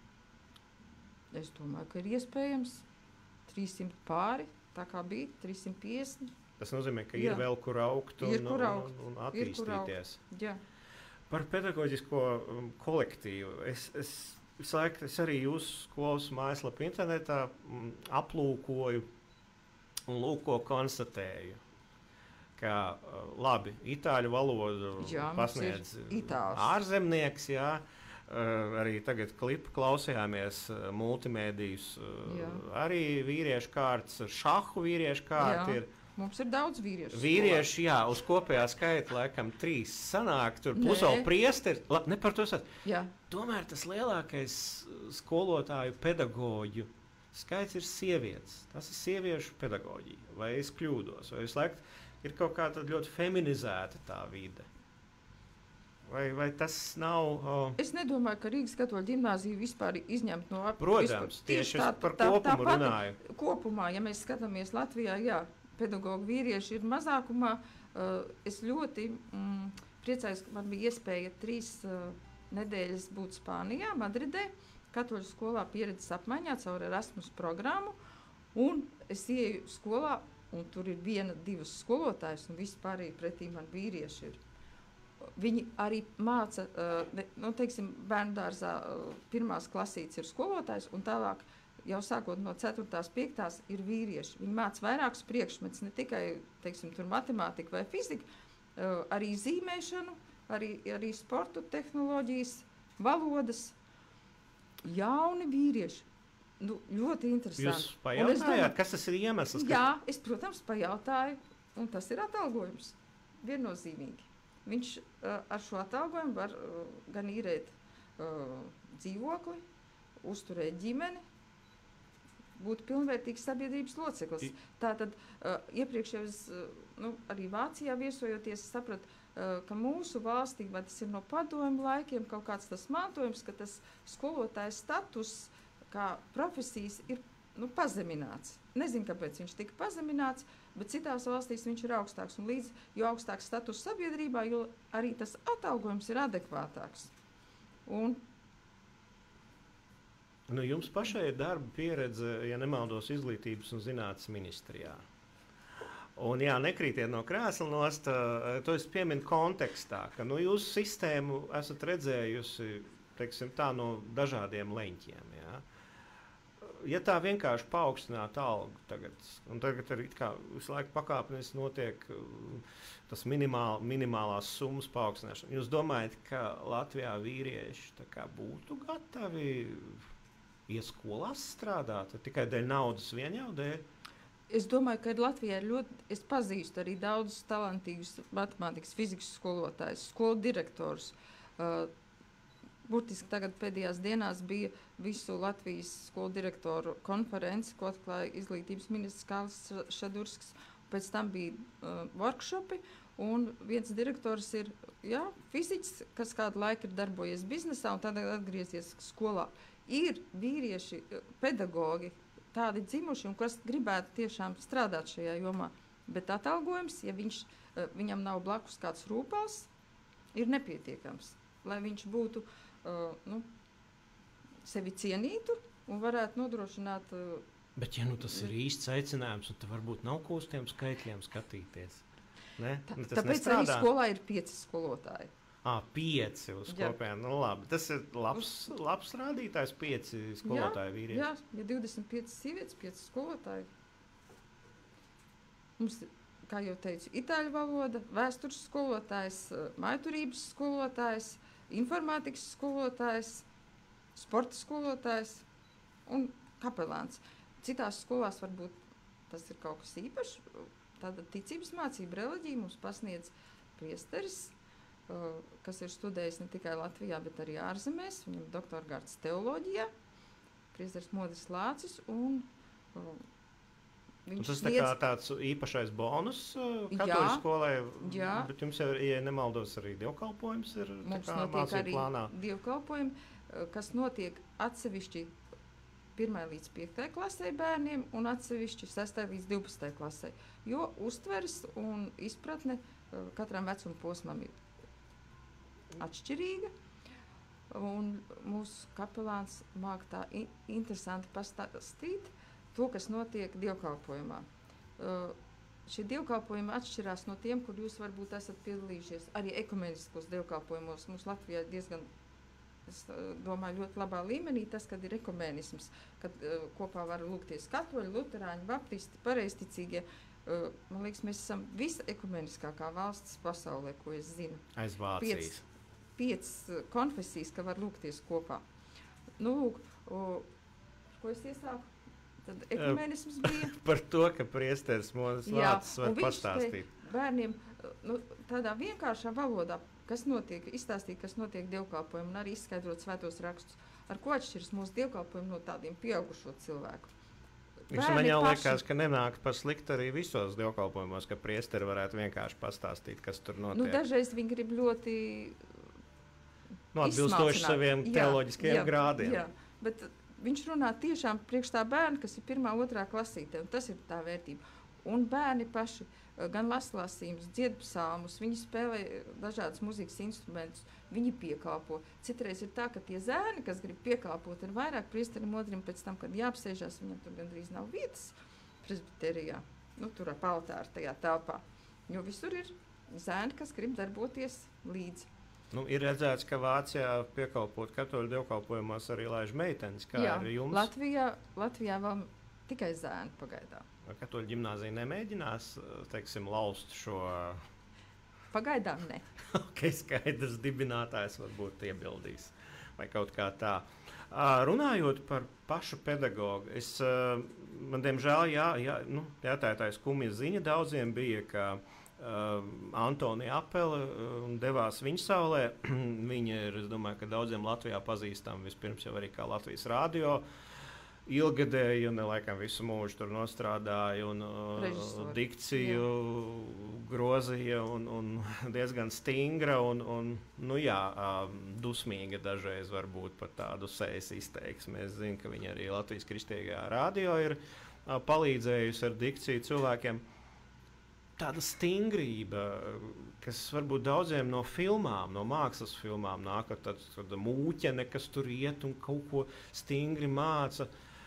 Es domāju, ka ir iespējams trīssimt pāri, tā kā bija trīssimt piecdesmit. Tas nozīmē, ka ir Jā. vēl kur augt un, ir, kur augt. un, un ir, kur attīstīties. augt. Jā. Par pedagoģisko um, kolektīvu. Es, es, es, laik, es arī jūsu skolas mājaslapu internetā um, aplūkoju un lūko konstatēju, ka uh, labi, itāļu valodu jā, pasniedz itāls. ārzemnieks, jā, uh, arī tagad klipu klausījāmies uh, multimēdijus, uh, arī vīriešu kārtas, šahu vīriešu kārta ir. Mums ir daudz vīriešu. Vīrieši, jā, uz kopējā skaita laikam trīs sanāk, tur pusvēl priesteri, la, ne par to sat. Jā. Tomēr tas lielākais skolotāju pedagoģu skaits ir sievietes. Tas ir sieviešu pedagoģija. Vai es kļūdos? Vai visu laiku ir kaut kā tad ļoti feminizēta tā vide? Vai, vai tas nav... Oh. Es nedomāju, ka Rīgas katoļu ģimnāzija vispār izņemt no... Ap, Protams, vispār, tieši tā, par tā, kopumu tā pati, runāju. Kopumā, ja mēs skatāmies Latvijā, jā, pedagogu vīrieši ir mazākumā. Uh, es ļoti mm, priecājos, ka man bija iespēja trīs uh, nedēļas būt Spānijā, Madridē, katoļu skolā pieredzes apmaiņā caur Erasmus programmu, un es ieju skolā, un tur ir viena, divas skolotājas, un vispārīgi pretī man vīrieši ir. Viņi arī māca, uh, nu, teiksim, bērndārzā uh, pirmās klasītes ir skolotājs, un tālāk jau sākot no ceturtās, piektās ir vīrieši. Viņi māca vairākus priekšmetus, ne tikai, teiksim, tur matemātika vai fizika, uh, arī zīmēšanu, arī, arī sportu tehnoloģijas, valodas. Jauni vīrieši. Nu, ļoti interesanti. Jūs pajautājāt, domāju, kas tas ir iemesls? Jā, es, protams, pajautāju, un tas ir atalgojums. Viennozīmīgi. Viņš uh, ar šo atalgojumu var uh, gan īrēt uh, dzīvokli, uzturēt ģimeni, būt pilnvērtīgs sabiedrības loceklis. Tātad uh, iepriekš jau es, uh, nu, arī Vācijā viesojoties, sapratu, uh, ka mūsu valstī, vai tas ir no padomju laikiem, kaut kāds tas mantojums, ka tas skolotājas status kā profesijas ir, nu, pazemināts. Nezinu, kāpēc viņš tika pazemināts, bet citās valstīs viņš ir augstāks. Un līdz, jo augstāks status sabiedrībā, jo arī tas atalgojums ir adekvātāks. Un nu, jums pašai ir darba pieredze, ja nemaldos, Izglītības un zinātnes ministrijā. Un jā, nekrītiet no krēsla nost, to es pieminu kontekstā, ka nu, jūsu sistēmu esat redzējusi, teiksim, tā no dažādiem leņķiem. Jā. Ja tā vienkārši paaugstinātu algu tagad, un tagad arī kā visu laiku pakāpeniski notiek tas minimāl, minimālās summas paaugstināšana, jūs domājat, ka Latvijā vīrieši tā kā būtu gatavi iet skolās strādāt, tikai dēļ naudas vien jau dēļ? Es domāju, ka Latvijā ir ļoti, es pazīstu arī daudzus talantīgus matemātikas, fizikas skolotājus, skolu direktorus. Uh, Burtiski tagad pēdējās dienās bija visu Latvijas skolu direktoru konferenci, ko atklāja Izglītības ministrs Kārlis Šadursks. Pēc tam bija uh, workshopi, un viens direktors ir, jā, fiziķis, kas kādu laiku ir darbojies biznesā un tad atgriezies skolā. Ir vīrieši, pedagogi, tādi dzimuši, un kas gribētu tiešām strādāt šajā jomā. Bet atalgojums, ja viņš, uh, viņam nav blakus kāds rūpals, ir nepietiekams, lai viņš būtu Uh, nu, sevi cienītu un varētu nodrošināt. Uh, Bet, ja nu tas ir īsts aicinājums, tad varbūt nav ko uz tiem skaitļiem skatīties. Ne? Tā, nu, tas tāpēc nestrādā. Arī skolā ir pieci skolotāji. Ah, pieci uz Jā. kopienu. Nu, labi. Tas ir labs, labs rādītājs, pieci skolotāji vīrieši. Jā, ja divdesmit pieci sievietes, pieci skolotāji. Mums, kā jau teicu, itāļu valoda, vēstures skolotājs, mājturības skolotājs, informātikas skolotājs, sporta skolotājs un kapelāns. Citās skolās varbūt tas ir kaut kas īpašs. Tāda ticības mācība, reliģija mums pasniedz priesteris, uh, kas ir studējis ne tikai Latvijā, bet arī ārzemēs. Viņam doktora gārds teoloģijā, priesteris Modris Lācis. Un, uh, un tas sniedz... tā kā tāds īpašais bonus uh, katoļu skolai, jā. Bet jums jau, ja nemaldos, arī dievkalpojums ir mums tā kā mācību plānā. Dievkalpojumi, uh, kas notiek atsevišķi pirmai līdz piektai klasei bērniem un atsevišķi sestai līdz divpadsmitai klasei. Jo uztveres un izpratne uh, katram vecuma posmam ir atšķirīga. Un mūsu kapelāns māk tā in interesanti pastāstīt to, kas notiek dievkalpojumā. Uh, šie dievkalpojumi atšķirās no tiem, kur jūs varbūt esat piedalījušies arī ekumeniskos dievkalpojumos. Mums Latvijā diezgan, es domāju, ļoti labā līmenī tas, kad ir ekumēnisms, kad uh, kopā var lūgties katoļi, luterāņi, baptisti, pareizticīgie. Uh, man liekas, mēs esam visa ekumeniskākā valsts pasaulē, ko es zinu. Aiz Vācijas. Piecas uh, konfesijas, ka var lūgties kopā. Nu, lūk, uh, ko es iesāku? Tad ekumēnisms bija. Par to, ka priesteris Modris Lācis var pastāstīt. Bērniem uh, nu, tādā vienkāršā valodā, kas notiek, izstāstīt, kas notiek dievkalpojumā un arī izskaidrot svētos rakstus. Ar ko atšķiras mūsu dievkalpojumi no tādiem pieaugušo cilvēku? Man jau paši... liekas, ka nenāk par sliktu arī visos dievkalpojumos, ka priesteri varētu vienkārši pastāstīt, kas tur notiek. Nu, dažreiz viņi grib ļoti nu, atbilstoši saviem teoloģiskajiem jā, grādiem. Jā, bet viņš runā tiešām priekš tā bērna, kas ir pirmā, otrā klasīte, un tas ir tā vērtība. Un bērni paši gan lasa lasījumus, dzied psalmus, viņi spēlē dažādas mūzikas instrumentus, viņi piekalpo. Citreiz ir tā, ka tie zēni, kas grib piekalpot, ir vairāk priesterim Modrim pēc tam, kad jāapsēžās, viņam tur gandrīz nav vietas presbiterijā, nu tur ap altāru tajā telpā. Jo visur ir zēni, kas grib darboties līdzi. Nu, ir redzēts, ka Vācijā piekalpot katoļu dievkalpojumos arī laiž meitenes, kā jā, arī jums. Latvijā, Latvijā vēl tikai zēni pagaidām. Katoļu ģimnāzija nemēģinās, teiksim, laust šo... Pagaidām ne. Ok, skaidrs, dibinātājs varbūt iebildīs. Vai kaut kā tā. Uh, runājot par pašu pedagogu, es, uh, man diemžēl jā, jā, nu, jātētājs kumja ziņa daudziem bija, ka uh, Antonija Apele uh, devās viņa saulē. Viņa ir, es domāju, ka daudziem Latvijā pazīstam vispirms jau arī kā Latvijas radio. Ilgadēji, un laikam visu mūžu tur nostrādāja, un uh, dikciju jā. grozīja, un, un diezgan stingra, un, un nu jā, uh, dusmīga dažreiz varbūt pat tādu sejas izteiksmi. Es zinu, ka viņa arī Latvijas Kristīgajā radio ir uh, palīdzējusi ar dikciju cilvēkiem. Tāda stingrība, kas varbūt daudziem no filmām, no mākslas filmām nāk, tad, tad mūķene, kas tur iet un kaut ko stingri māca.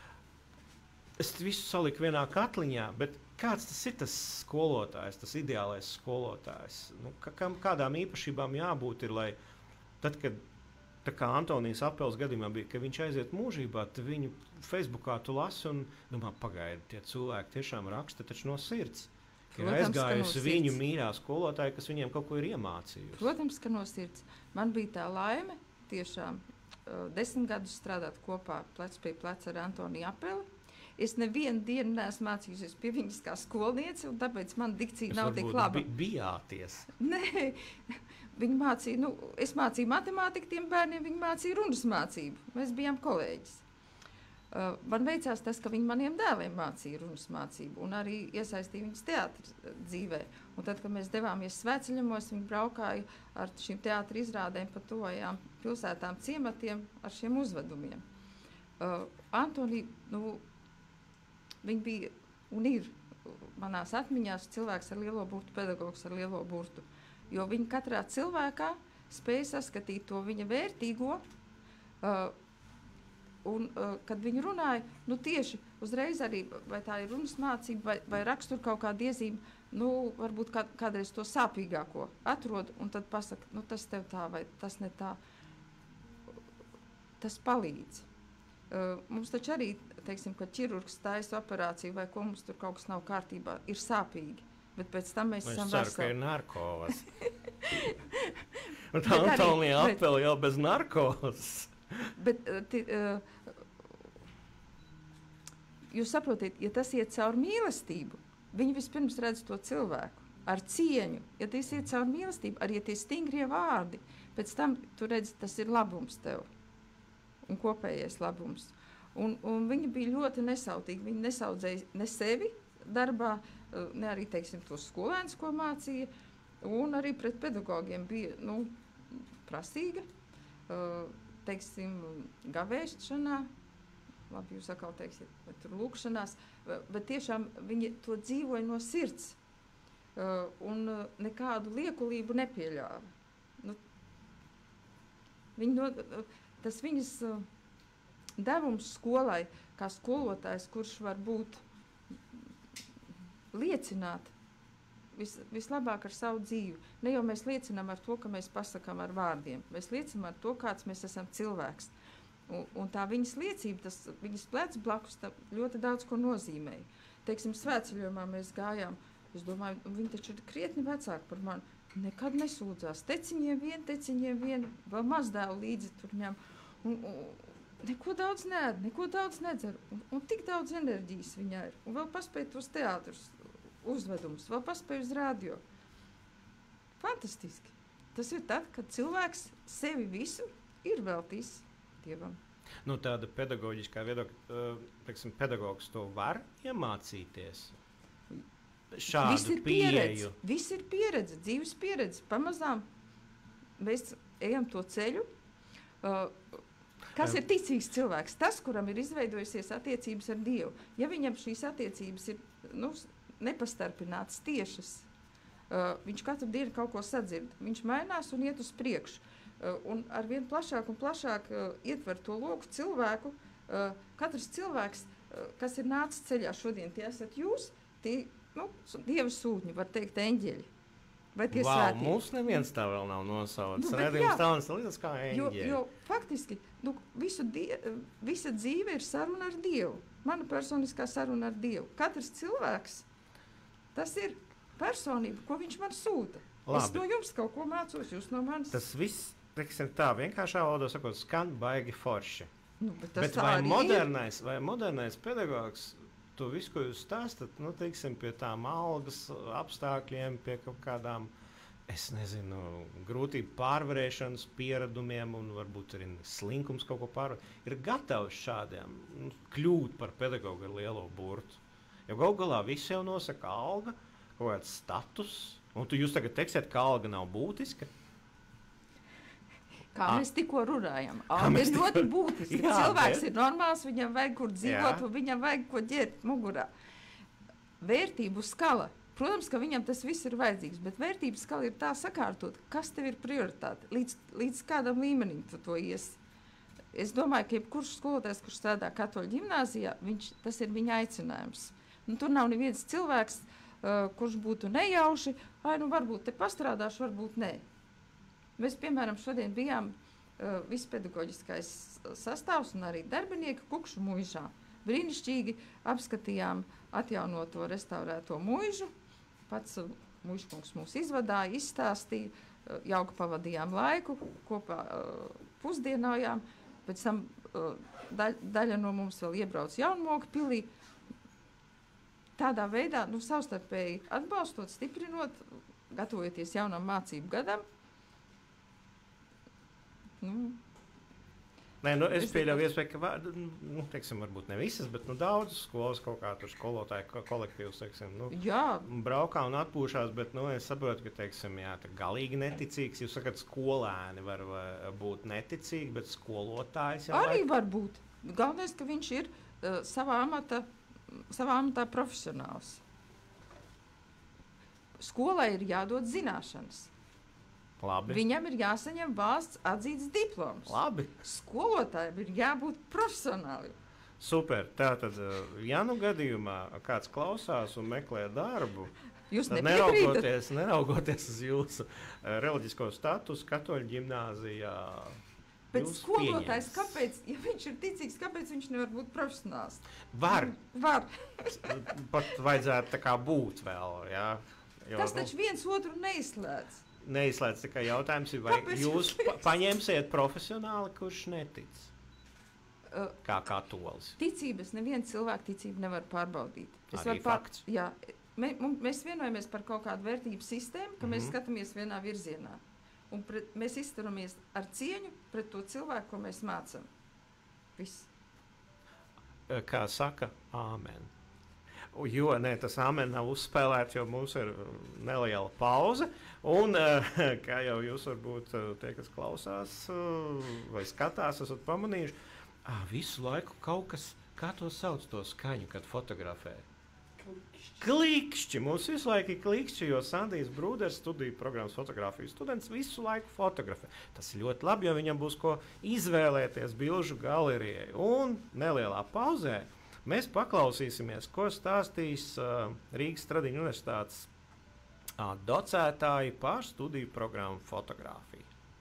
Es visu saliku vienā katliņā, bet kāds tas ir tas skolotājs, tas ideālais skolotājs? Nu, kā, kādām īpašībām jābūt ir, lai tad, kad tā kā Antonijas Apeles gadījumā bija, ka viņš aiziet mūžībā, tad viņu Facebookā tu lasi un domā, pagaidi, tie cilvēki tiešām raksta taču no sirds. Ir aizgājusi no viņu mīļā skolotāja, kas viņiem kaut ko ir iemācījusi. Protams, ka no sirds. Man bija tā laime tiešām uh, desmit gadus strādāt kopā plec pie pleca ar Antoniju Apeli. Es nevienu dienu neesmu mācījusies pie viņas kā skolniece, un tāpēc man dikcija es nav tik laba. Bi bijāties? Nē, viņi mācīja, nu, es mācīju matemātiku tiem bērniem, viņi mācīja runas mācību. Mēs bijām kolēģis. Uh, man veicās tas, ka viņi maniem dēliem mācīja runas mācību un arī iesaistīja viņus teātra dzīvē. Un tad, kad mēs devāmies svētceļumos, viņi braukāja ar šīm teātra izrādēm pa tuvajām pilsētām ciematiem ar šiem uzvedumiem. Uh, Antonija, nu, viņa bija un ir manās atmiņās cilvēks ar lielo burtu, pedagogs ar lielo burtu. Jo viņa katrā cilvēkā spēja saskatīt to viņa vērtīgo, uh, un, uh, kad viņi runāja, nu tieši uzreiz arī, vai tā ir runas mācība, vai, vai rakstur kaut kāda iezīme, nu, varbūt kā, kādreiz to sāpīgāko atrod, un tad pasaka, nu, tas tev tā, vai tas ne tā. Tas palīdz. Uh, mums taču arī, teiksim, kad ķirurgs taisa operāciju, vai ko mums tur kaut kas nav kārtībā, ir sāpīgi. Bet pēc tam mēs esam veseli. Es ceru, veseli. ka ir narkozes. Un tā Antonija apeli jau bez narkozes. Bet ti, uh, jūs saprotiet, ja tas iet caur mīlestību, viņi vispirms redz to cilvēku ar cieņu. Ja tas iet caur mīlestību, arī ja tie stingrie vārdi, pēc tam tu redzi, tas ir labums tev un kopējais labums. Un, un viņi bija ļoti nesautīgi. Viņi nesaudzēja ne sevi darbā, ne arī, teiksim, tos skolēnus, ko mācīja, un arī pret pedagogiem bija, nu, prasīga, teiksim, gavēšanā, labi, jūs atkal teiksiet, bet tur lūkšanās, bet tiešām viņi to dzīvoja no sirds, un nekādu liekulību nepieļāva. Nu, viņi no, tas viņas devums skolai, kā skolotājs, kurš var būt liecināt vis, vislabāk ar savu dzīvi. Ne jau mēs liecinām ar to, ka mēs pasakām ar vārdiem. Mēs liecinām ar to, kāds mēs esam cilvēks. Un, un tā viņas liecība, tas viņas plec blakus ļoti daudz ko nozīmēja. Teiksim, svētceļojumā mēs gājām. Es domāju, viņi taču ir krietni vecāki par mani. Nekad nesūdzās. Teciņiem vien, teciņiem vien, vēl mazdēlu līdzi tur ņem. Un, un neko daudz neēd, neko daudz nedzer. Un, un tik daudz enerģijas viņā ir. Un vēl paspēj tos teātrus uzvedumus, vēl paspēj uz radio. Fantastiski. Tas ir tad, kad cilvēks sevi visu ir veltījis Dievam. Nu, tāda pedagoģiskā viedokļa, teiksim, pedagogs to var iemācīties? Šādu Viss ir pieeju. pieredze, viss ir pieredze, dzīves pieredze. Pamazām mēs ejam to ceļu. Uh, kas ir ticīgs cilvēks? Tas, kuram ir izveidojusies attiecības ar Dievu. Ja viņam šīs attiecības ir, nu, nepastarpināts tiešas, uh, viņš katru dienu kaut ko sadzird. Viņš mainās un iet uz priekšu. Uh, un arvien plašāk un plašāk uh, ietver to loku cilvēku. Uh, katrs cilvēks, uh, kas ir nācis ceļā šodien, tie esat jūs, tie, nu, Dieva sūtņi, var teikt, eņģeļi. Vai tie Vau, svētie? mums neviens tā vēl nav nosaucis. Nu, bet Redzījums jā. tālens līdzas kā Jo, eņģeļi. jo faktiski nu, visu die, visa dzīve ir saruna ar Dievu. Mana personiskā saruna ar Dievu. Katrs cilvēks, tas ir personība, ko viņš man sūta. Labi. Es no jums kaut ko mācos, jūs no manis. Tas viss, teiksim tā, vienkāršā valodā sakot, skan baigi forši. Nu, bet tas bet tā vai arī modernais, vai modernais pedagogs, to visu, ko jūs stāstat, nu, teiksim, pie tām algas apstākļiem, pie kaut kādām, es nezinu, grūtību pārvarēšanas pieredumiem un varbūt arī slinkums kaut ko pārvarēt, ir gatavs šādiem nu, kļūt par pedagogu ar lielo burtu. Jo galu galā viss jau nosaka alga, kaut kāds status, un tu jūs tagad teiksiet, ka alga nav būtiska? Kā Ah. mēs tikko runājam. Kā Alga mēs ir ļoti tikko- būtiski. Jā, Cilvēks bet- ir normāls, viņam vajag kur dzīvot, Jā. un viņam vajag ko ģērt mugurā. Vērtību skala. Protams, ka viņam tas viss ir vajadzīgs, bet vērtības skala ir tā sakārtot, kas tev ir prioritāte, līdz, līdz kādam līmenim tu to iesi. Es domāju, ka jebkurš skolotājs, kurš strādā katoļu ģimnāzijā, viņš, tas ir viņa aicinājums. Nu, tur nav neviens cilvēks, uh, kurš būtu nejauši, vai nu varbūt te pastrādāšu, varbūt nē. Mēs, piemēram, šodien bijām uh, vispedagoģiskais sastāvs un arī darbinieki Kukšu muižā. Brīnišķīgi apskatījām atjaunoto restaurēto muižu. Pats uh, muižkungs mūs izvadāja, izstāstīja, uh, jauka pavadījām laiku, kopā uh, pusdienojām. Pēc tam uh, daļ, daļa no mums vēl iebrauc Jaunmoka pilī. Tādā veidā, nu, savstarpēji atbalstot, stiprinot, gatavojoties jaunam mācību gadam. Nu, Nē, nu, es Es pieļauju domāju- iespēju, ka, var- nu, teiksim, varbūt ne visas, bet, nu, daudzas skolas kaut kā tur skolotāju ko- kolektīvs, teiksim, nu, Jā. braukā un atpūšās, bet, nu, es saprotu, ka, teiksim, jā, tā galīgi neticīgs, jūs sakat, skolēni var va- būt neticīgi, bet skolotājs jau arī laik- var būt. Galvenais, ka viņš ir uh, savā amata, savā amatā profesionāls. Skolai ir jādod zināšanas. Labi. Viņam ir jāsaņem valsts atzīts diploms. Labi. Skolotājiem ir jābūt profesionāli. Super. Tātad, ja nu gadījumā kāds klausās un meklē darbu, Jūs tad nepiekrītat? neraugoties, neraugoties uz jūsu uh, reliģisko statusu katoļu ģimnāzijā, Bet jūs skolotājs, pieņems. kāpēc, ja viņš ir ticīgs, kāpēc viņš nevar būt profesionāls? Var. Var. Pat vajadzētu tā kā būt vēl, jā. Jo, Tas taču viens otru neizslēdz. Neizslēdz tikai jautājums, ir, vai Kāpēc jūs jūs pa liekat? paņemsiet profesionāli, kurš netic. Uh, Kā katolis. Ticības, neviena cilvēka ticību nevar pārbaudīt. Arī varu pār- fakts. Jā, mē, mums- mēs vienojamies par kaut kādu vērtību sistēmu, ka Mhm. mēs skatāmies vienā virzienā. Un pret, mēs izturamies ar cieņu pret to cilvēku, ko mēs mācām. Viss. Kā saka, āmen. Jo nē, tas āmen nav uzspēlēts, jo mums ir neliela pauze. Un, eh, kā jau jūs varbūt eh, tie, kas klausās eh, vai skatās, esat pamanījuši, ah, visu laiku kaut kas, kā to sauc to skaņu, kad fotografē. Klikšķi. Mums visu laiku ir klikšķi, jo Sandijs Brūders, studiju programmas fotografijas students, visu laiku fotografē. Tas ir ļoti labi, jo viņam būs ko izvēlēties bilžu galerijai. Un nelielā pauzē mēs paklausīsimies, ko stāstīs uh, Rīgas Stradiņu universitātes uh, docētāji par studiju programmu fotografiju.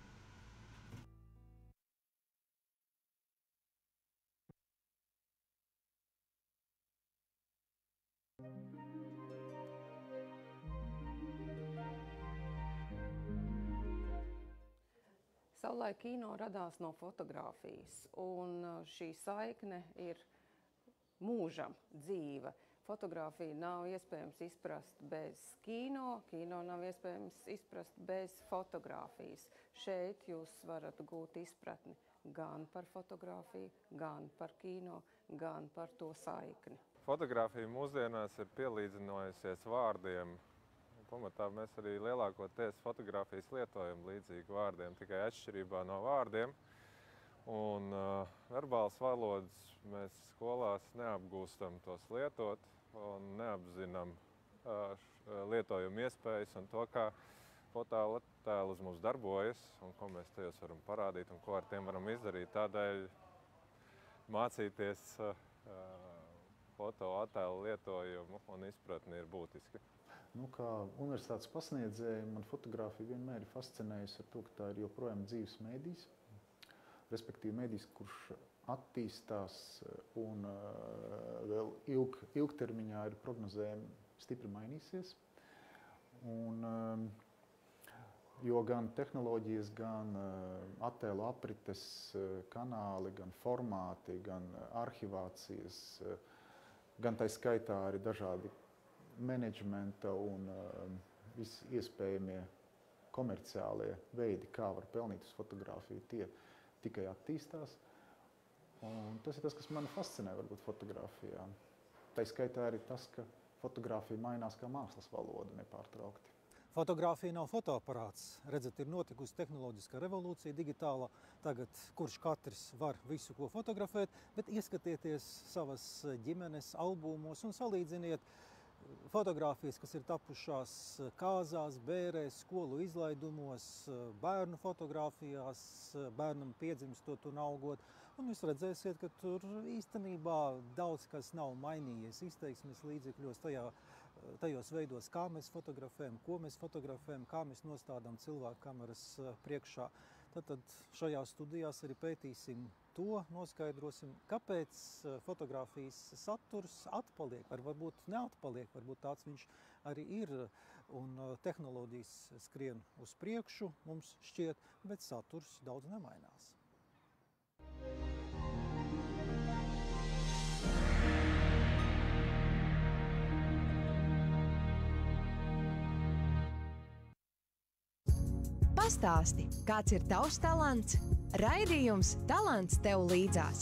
Savulaik kino radās no fotografijas, un uh, šī saikne ir mūžam dzīva. Fotografiju nav iespējams izprast bez kino, kino nav iespējams izprast bez fotografijas. Šeit jūs varat gūt izpratni gan par fotografiju, gan par kino, gan par to saikni. Fotografija mūsdienās ir pielīdzinājusies vārdiem. Pamatā mēs arī lielākoties fotografijas lietojam līdzīgi vārdiem, tikai atšķirībā no vārdiem. Un uh, verbāls valodas mēs skolās neapgūstam tos lietot un neapzinām uh, lietojumu iespējas un to, kā fotoattēli uz mums darbojas un ko mēs tajos varam parādīt un ko ar tiem varam izdarīt. Tādēļ mācīties uh, fotoattēlu lietojumu un izpratni ir būtiski. Nu, kā universitātes pasniedzēja, man fotografija vienmēr ir fascinējusi ar to, ka tā ir joprojām dzīves mēdījis. Respektīvi mēdījis, kurš attīstās un uh, vēl ilg, ilgtermiņā ir prognozējami stipri mainīsies. Un, um, jo gan tehnoloģijas, gan uh, attēlu aprites uh, kanāli, gan formāti, gan uh, arhivācijas, uh, gan tai skaitā arī dažādi menedžmenta un uh, visi iespējamie komerciālie veidi, kā var pelnīt uz fotografiju, tie tikai attīstās. Un tas ir tas, kas mani fascinē varbūt fotografijā. Tai skaitā arī tas, ka fotografija mainās kā mākslas valoda nepārtraukti. Fotogrāfija nav fotoaparāts. Redzat, ir notikusi tehnoloģiskā revolūcija digitāla. Tagad kurš katrs var visu, ko fotografēt, bet ieskatieties savas ģimenes albumos un salīdziniet fotogrāfijas, kas ir tapušās kāzās, bērēs, skolu izlaidumos, bērnu fotogrāfijās, bērnam piedzimstot un augot. Un jūs redzēsiet, ka tur īstenībā daudz kas nav mainījies izteiksmes līdzekļos tajā, tajos veidos, kā mēs fotografējam, ko mēs fotografējam, kā mēs nostādām cilvēku kameras priekšā. Tad šajā studijās arī pētīsim to, noskaidrosim, kāpēc fotogrāfijas saturs atpaliek, vai varbūt neatpaliek, varbūt tāds viņš arī ir. Un tehnoloģijas skrien uz priekšu, mums šķiet, bet saturs daudz nemainās. Pastāsti, kāds ir tavs talants? Raidījums Talants tev līdzās.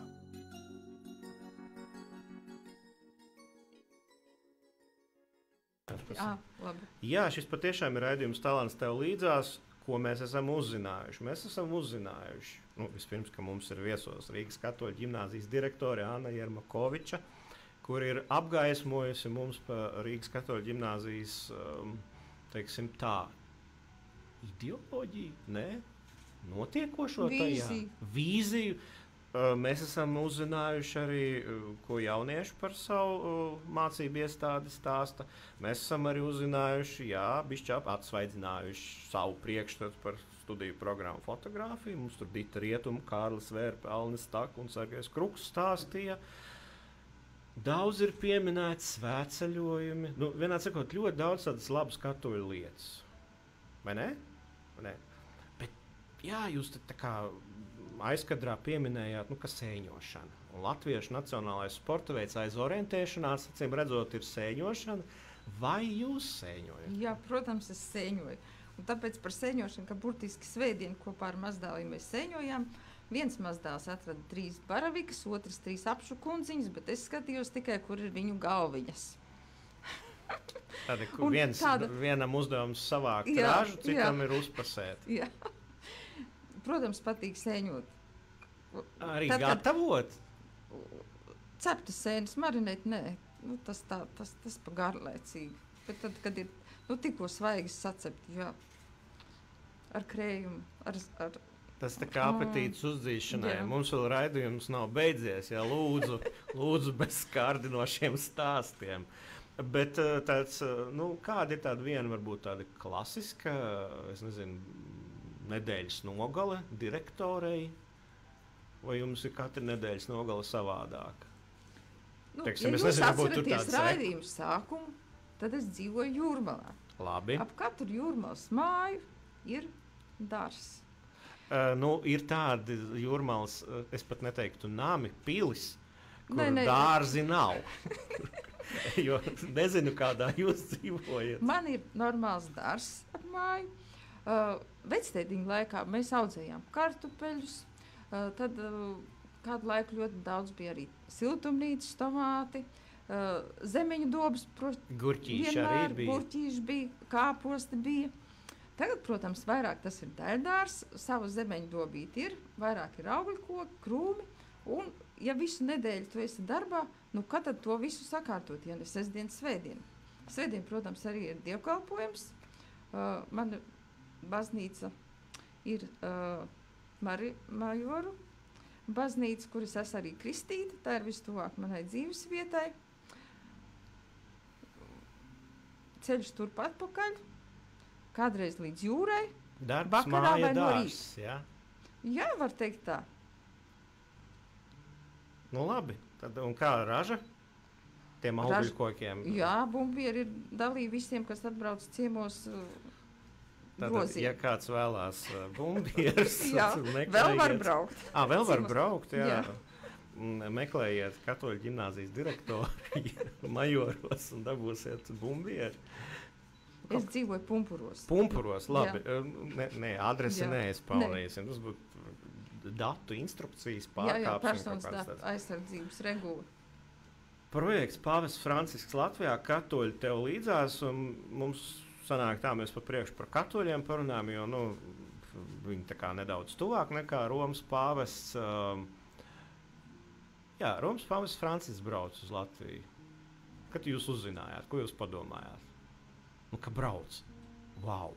Jā, labi. Jā, šis patiešām ir raidījums Talants tev līdzās, ko mēs esam uzzinājuši. Mēs esam uzzinājuši, nu, vispirms, ka mums ir viesos Rīgas Katoļu ģimnāzijas direktore Anna Jermakoviča, kur ir apgaismojusi mums par Rīgas Katoļu ģimnāzijas, um, teiksim tā, ideoloģiju, nē, notiekošo Vīziju. tajā. Vīziju. Uh, mēs esam uzzinājuši arī, uh, ko jaunieši par savu uh, mācību iestādi stāsta. Mēs esam arī uzzinājuši, jā, bišķi atsvaidzinājuši savu priekšstatu par studiju programmu fotogrāfiju. Mums tur Dita Rietuma, Kārlis Vērpe, Alnis Taka un Sergejs Kruks stāstīja. Daudz ir pieminēti svētceļojumi. Nu, vienā sakot, ļoti daudz tādas labas katoļu lietas. Vai ne? Vai ne? Bet, jā, jūs te tā kā aizkadrā pieminējāt, nu, ka sēņošana. Un Latviešu nacionālais sporta veids aiz orientēšanās, acīm redzot, ir sēņošana. Vai jūs sēņojat? Jā, protams, es sēņoju. Un tāpēc par sēņošanu, ka burtiski svētdienu kopā ar mazdēliem mēs sēņojām. Viens mazdēls atrada trīs baravikas, otrs trīs apšu kundziņas, bet es skatījos tikai, kur ir viņu galviņas. Tāda, viens, tāda... Vienam uzdevums savākt jā, ražu, citam jā. ir uzpasēt. Jā. Protams, patīk sēņot. Arī Tad, gatavot? Ceptas sēnes, marinēt, nē. Nu, tas tā, tas, tas pa garlaicīgi. Bet tad, kad ir, nu, tikko svaigas sacept, jā. Ar krējumu, ar... ar tas tā kā apetītes uzdzīšanai. Jā. Mums vēl raidījums nav beidzies, jā, lūdzu, lūdzu bez kārdinošiem stāstiem. Bet tāds, nu, kāda ir tāda viena, varbūt tāda klasiska, es nezinu, nedēļas nogale direktorei? Vai jums ir katra nedēļas nogale savādāka? Nu, Teiksim, ja es jūs nezinu, varbūt tur atceraties tāds raidījumu sākumu, tad es dzīvoju Jūrmalā. Labi. Ap katru Jūrmalas māju ir dārs. Uh, nu, ir tādi Jūrmalas, uh, es pat neteiktu nami, pilis, kur Ne, ne. dārzi nav. Jo nezinu, kādā jūs dzīvojat. Man ir normāls dārs ap māju. Uh, Vectētiņa laikā mēs audzējām kartupeļus, uh, tad uh, kādu laiku ļoti daudz bija arī siltumnīcas tomāti, uh, zemeņu dobas, Gurķīši arī vienmēr bija. gurķīši bija, kāposti bija. Tagad, protams, vairāk tas ir dēļdārs, savu zemeņu dobīti ir, vairāk ir augļkoki, krūmi, un ja visu nedēļu tu esi darbā, nu kad tad to visu sakārtot, ja ne sestdien, svētdien. Svētdien, protams, arī ir dievkalpojums. Uh, mana baznīca ir uh, Mari, Majoru baznīca, kuras es arī kristīta, tā ir vistuvāk manai dzīves vietai. Ceļš turp atpakaļ, kādreiz līdz jūrai, Darbs, vakarā māja, vai no dārs, rīta. jā? Jā, var teikt tā. Nu labi, tad un kā raža? Tiem Raž- augļkokiem. Jā, bumbieri ir dalīja visiem, kas atbrauc ciemos uh, Tātad, grozīt. ja kāds vēlās uh, bumbieres, Jā, tad meklējiet. vēl var braukt. Ā, vēl var Ciemos. braukt, jā. Jā. Un Meklējiet katoļu ģimnāzijas direktoru Majoros un dabūsiet bumbieri. Es dzīvoju Pumpuros. Pumpuros, labi. Jā. Ne, ne, adresi Jā. neizpelnīsim. Tas būtu datu instrukcijas Jā, jā, pārkāpšana. personas kaut kāds datu tāds. aizsardzības regula. Projekts Pāvests Francisks Latvijā, katoļi tev līdzās, un mums sanāk tā, mēs pa priekšu par katoļiem parunājam, jo, nu, viņi tā kā nedaudz tuvāk nekā Romas pāvests. Um, jā, Romas pāvests Francisks brauc uz Latviju. Kad jūs uzzinājāt, ko jūs padomājāt? Nu, ka brauc. Wow!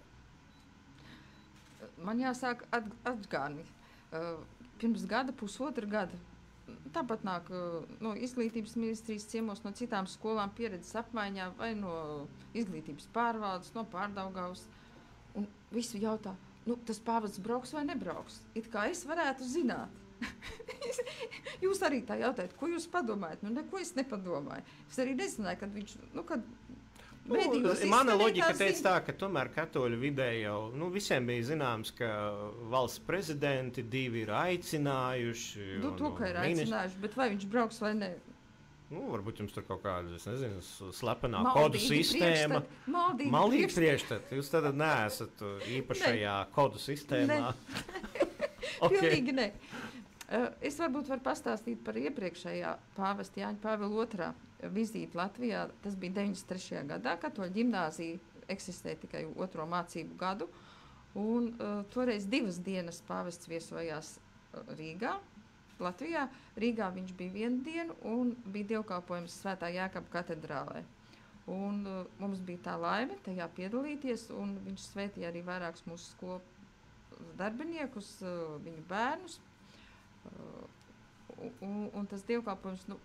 Man jāsāk at, atgādni. Uh, pirms gada, pusotra gada, tāpat nāk uh, no izglītības ministrijas ciemos, no citām skolām pieredzes apmaiņā vai no izglītības pārvaldes, no Pārdaugavas. Un visi jautā, nu, tas pāvests brauks vai nebrauks? It kā es varētu zināt. Jūs arī tā jautājat, ko jūs padomājat? Nu, neko es nepadomāju. Es arī nezināju, kad viņš, nu, kad Nu, medijos mana izskanēja loģika tā teica ziņa. tā, ka tomēr katoļu vidē jau nu, visiem bija zināms, ka valsts prezidenti divi ir aicinājuši. Nu, un- to, ka un ir ministri- aicinājuši, bet vai viņš brauks vai ne? Nu, varbūt jums tur kaut kāda, es nezinu, s- slepenā Maldīgi kodu sistēma. priekšstati, maldīgi Maldīgi priekšstati. priekšstati. Jūs tad neesat uh, īpašajā kodu sistēmā. Ok. Pilnīgi ne. Uh, Es varbūt varu pastāstīt par iepriekšējā pāvesta Jāņa Pāvila otrā vizīti Latvijā. Tas bija deviņdesmit trešajā gadā, katoļu ģimnāzija eksistē tikai otro mācību gadu. Un uh, toreiz divas dienas pāvests viesojās uh, Rīgā, Latvijā. Rīgā viņš bija vienu dienu un bija dievkalpojums Svētā Jēkaba katedrālē. Un, uh, mums bija tā laime tajā piedalīties, un viņš svētīja arī vairākus mūsu skolu darbiniekus, uh, viņu bērnus. Uh, un, un tas dievkalpojums nu,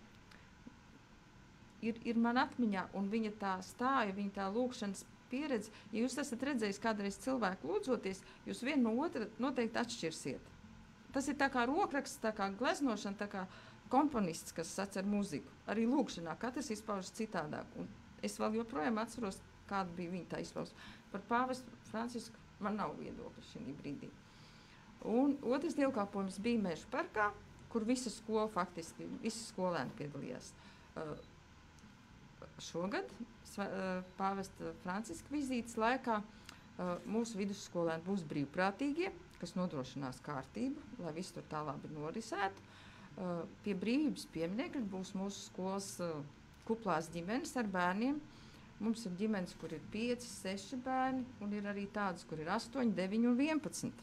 ir, ir man atmiņā, un viņa tā stāja, viņa tā lūkšanas pieredze. Ja jūs esat redzējis kādreiz cilvēku lūdzoties, jūs vienu no otra noteikti atšķirsiet. Tas ir tā kā rokraksts, tā kā gleznošana, tā kā komponists, kas sacer mūziku. Arī lūkšanā katrs izpaužas citādāk. Un es vēl joprojām atceros, kāda bija viņa tā izpausme. Par pāvestu Francisku man nav viedokļa šī brīdī. Un otrs dievkalpojums bija Meža parkā, kur visa skola, faktiski visi skolēni piedalījās. Uh, šogad sva, uh, pāvesta Franciska vizītes laikā uh, mūsu vidusskolēni būs brīvprātīgie, kas nodrošinās kārtību, lai viss tur tā labi norisētu. Uh, pie brīvības pieminekļa būs mūsu skolas uh, kuplās ģimenes ar bērniem. Mums ir ģimenes, kur ir pieci, seši bērni, un ir arī tādas, kur ir astoņi, deviņi un vienpadsmit.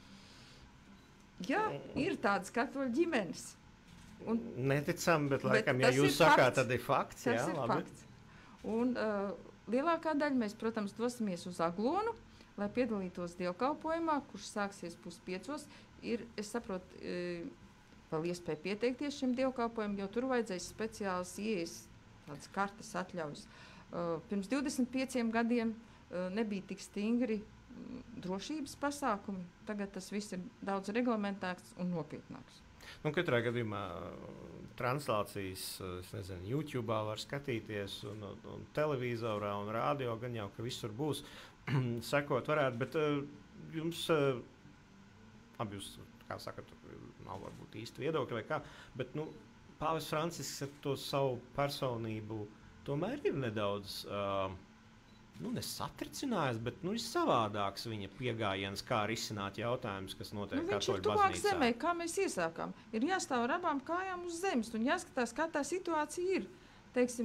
Jā, ir tādas katoļu ģimenes. Un, Neticam, bet, bet laikam, ja jūs sakāt, tad ir fakts. Tas jā, ir labi. fakts. Un uh, lielākā daļa mēs, protams, dosimies uz Aglonu, lai piedalītos dievkalpojumā, kurš sāksies puspiecos. Ir, es saprotu, uh, vēl iespēja pieteikties šim dievkalpojumam, jo tur vajadzēs speciālas ieejas, tādas kartes atļaujas. Uh, pirms divdesmit pieciem gadiem uh, nebija tik stingri mm, drošības pasākumi. Tagad tas viss ir daudz reglamentēts un nopietnāks. Nu, katrā gadījumā translācijas, es nezinu, YouTube var skatīties, un, un, un televizorā un radio gan jau, ka visur būs. Sekot varētu, bet uh, jums, uh, abi jūs, kā sakat, nav varbūt īsti viedokļi vai kā, bet, nu, Pāvests Francisks ar to savu personību tomēr ir nedaudz, uh, nu, nesatricinājis, bet, nu, ir savādāks viņa piegājiens, kā risināt jautājumus, kas notiek nu, viņš ir katoļu tuvāk baznīcā. zemē, kā mēs iesākām. Ir jāstāv ar abām kājām uz zemes un jāskatās, kā tā situācija ir. Teiksim,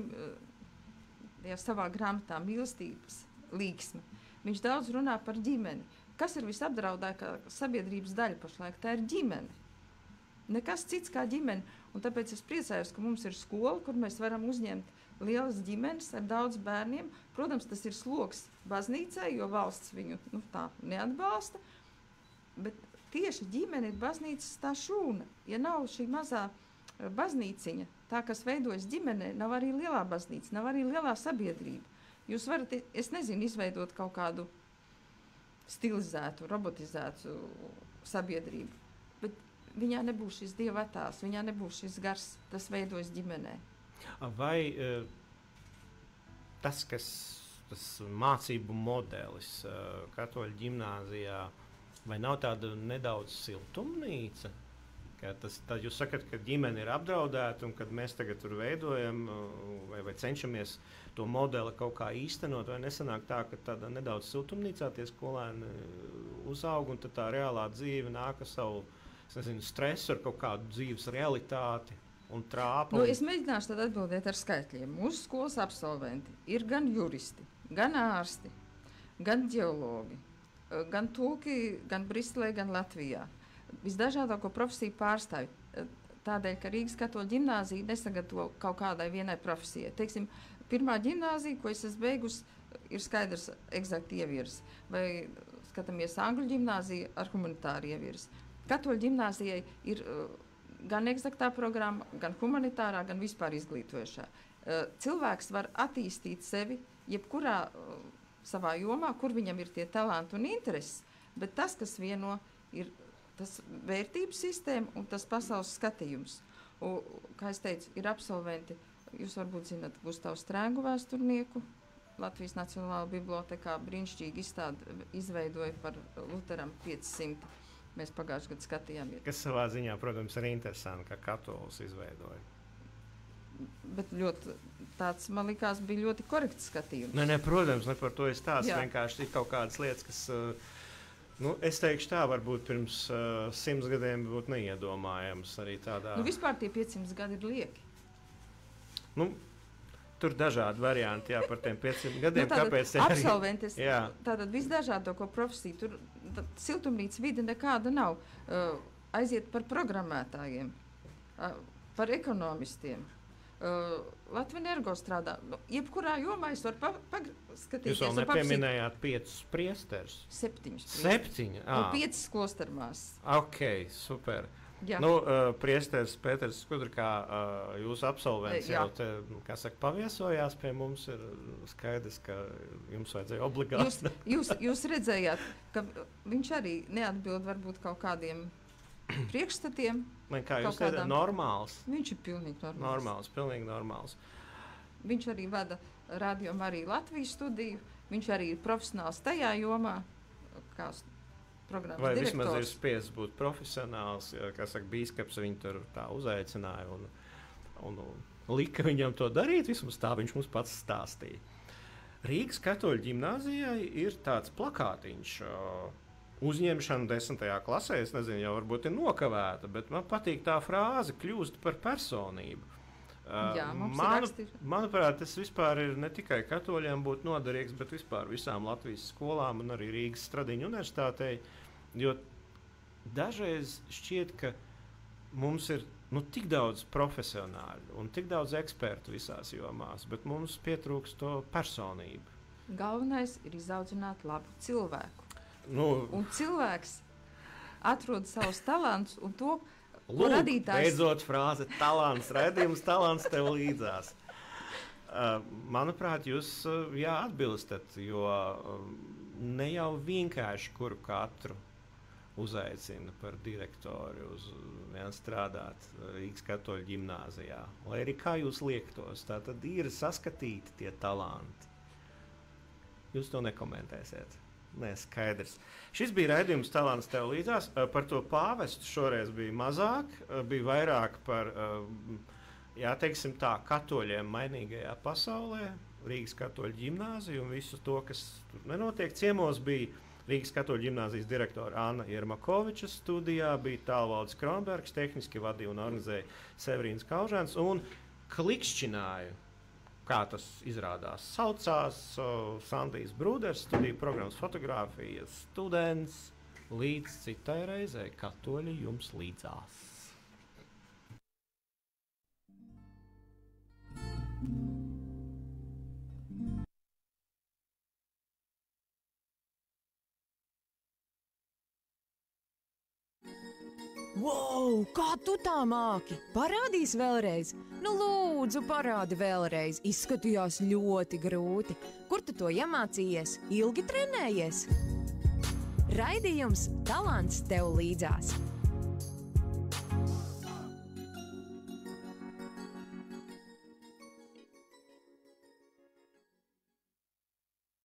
ja savā grāmatā mīlestības līksme. Viņš daudz runā par ģimeni. Kas ir visapdraudākā sabiedrības daļa pašlaik? Tā ir ģimene. Nekas cits kā ģimene. Un tāpēc es priecājos, ka mums ir skola, kur mēs varam uzņemt lielas ģimenes ar daudz bērniem. Protams, tas ir sloks baznīcai, jo valsts viņu nu, tā neatbalsta. Bet tieši ģimene ir baznīcas tā šūna. Ja nav šī mazā baznīciņa, tā, kas veidojas ģimenē, nav arī lielā baznīca, nav arī lielā sabiedrība. Jūs varat, es nezinu, izveidot kaut kādu stilizētu, robotizētu sabiedrību, bet viņā nebūs šis dieva attēls, viņā nebūs šis gars, tas veidojas ģimenē. Vai uh, tas, kas tas mācību modelis uh, katoļu ģimnāzijā, vai nav tāda nedaudz siltumnīca? Ka tas, tad jūs sakat, ka ģimene ir apdraudēta un kad mēs tagad tur veidojam vai, vai cenšamies to modeli kaut kā īstenot, vai nesanāk tā, ka tāda nedaudz siltumnīcā tie skolēni uzaug un tad tā reālā dzīve nāk ar savu, es nezinu, stresu, ar kaut kādu dzīves realitāti un trāpu? Nu, es mēģināšu tad atbildēt ar skaitļiem. Mūsu skolas absolventi ir gan juristi, gan ārsti, gan ģeologi, gan tulki, gan Briselē, gan Latvijā. Visdažādāko profesiju pārstāvju. Tādēļ, ka Rīgas katoļu ģimnāzija nesagatavo kaut kādai vienai profesijai. Teiksim, pirmā ģimnāzija, ko es esmu beigusi, ir skaidrs eksakti ievirs. Vai skatāmies angļu ģimnāziju ar humanitāru ievirs. Katoļu ģimnāzijai ir uh, gan eksaktā programma, gan humanitārā, gan vispār izglītojošā. Uh, cilvēks var attīstīt sevi jebkurā uh, savā jomā, kur viņam ir tie talanti un intereses, bet tas, kas vieno, ir tas vērtības sistēma un tas pasaules skatījums. U, kā es teicu, ir absolventi, jūs varbūt zināt, Gustavu Strēngu vēsturnieku, Latvijas Nacionālā bibliotekā brīnišķīgi izstādi izveidoja par Luteram piecsimt. Mēs pagājušajā gadā skatījāmies. Kas savā ziņā, protams, ir interesanti, ka katolis izveidoja. Bet ļoti tāds, man likās, bija ļoti korekts skatījums. Ne, ne, protams, ne par to es tās. Jā. Vienkārši ir kaut kādas lietas, kas... Uh, Nu, es teikšu tā, varbūt pirms uh, simts gadiem būtu neiedomājams arī tādā. Nu, vispār tie piecsimt gadi ir lieki. Nu, tur dažādi varianti, jā, par tiem piecsimt gadiem. Nu, tātad kāpēc absolventes, jā. tātad visdažādāko profesiju, tur siltumnīca vide nekāda nav. Uh, aiziet par programmētājiem, uh, par ekonomistiem, Uh, Latvijas Energo strādā. Nu, jebkurā jomā es varu pa, paskatīties. Jūs vēl nepieminējāt piecus priesterus? Septiņus. Septiņi? Un piecas klostermās. Ok, super. Jā. Nu, uh, priesteris Pēters Skudra, kā uh, jūsu absolvents Jā. jau te, kā saka, paviesojās pie mums, ir skaidrs, ka jums vajadzēja obligāti. Jūs, jūs, jūs redzējāt, ka viņš arī neatbild varbūt kaut kādiem priekšstatiem. Man kā kaut jūs teicat, kādām- normāls? Viņš ir pilnīgi normāls. Normāls, pilnīgi normāls. Viņš arī vada Radio Marija Latvijas studiju. Viņš arī ir profesionāls tajā jomā, kā s- programmas Vai direktors. vismaz ir spiests būt profesionāls, ja, kā saka, bīskaps viņu tur tā uzaicināja un, un, un lika viņam to darīt, vismaz tā viņš mums pats stāstīja. Rīgas katoļu ģimnāzijai ir tāds plakātiņš, uh, uzņemšana desmitajā klasē, es nezinu, jau varbūt ir nokavēta, bet man patīk tā frāze kļūst par personību. Uh, Jā, mums ir manu, rakstīts. manuprāt, tas vispār ir ne tikai katoļiem būt noderīgs, bet vispār visām Latvijas skolām un arī Rīgas Stradiņu universitātei, jo dažreiz šķiet, ka mums ir nu, tik daudz profesionāļu un tik daudz ekspertu visās jomās, bet mums pietrūkst to personību. Galvenais ir izaudzināt labu cilvēku. Nu, Un cilvēks atrod savus talantus un to, ko Lūk, radītājs... beidzot frāze talants, redzījums talants tev līdzās. Uh, manuprāt, jūs uh, jā, atbilstat, jo uh, ne jau vienkārši kuru katru uzaicina par direktoru uz vien strādāt Rīgas katoļu ģimnāzijā. Lai arī kā jūs liektos, tā tad ir saskatīti tie talanti. Jūs to nekomentēsiet. Nē, skaidrs. Šis bija raidījums Talants tev līdzās. Uh, par to pāvestu šoreiz bija mazāk, uh, bija vairāk par, uh, jā, teiksim tā, katoļiem mainīgajā pasaulē, Rīgas katoļu ģimnāziju un visu to, kas tur nenotiek. Ciemos bija Rīgas katoļu ģimnāzijas direktora Anna Jermakoviča studijā, bija Tālvaldis Kronbergs, tehniski vadīja un organizēja Severīns Kaužēns un klikšķināja, kā tas izrādās, saucās uh, Sandijs Brūders, studiju programmas fotogrāfijas students, līdz citai reizei katoļi jums līdzās. Wow, kā tu tā māki? Parādīs vēlreiz? Nu, lūdzu, parādi vēlreiz. Izskatījās ļoti grūti. Kur tu to iemācījies? Ilgi trenējies? Raidījums Talants tev līdzās.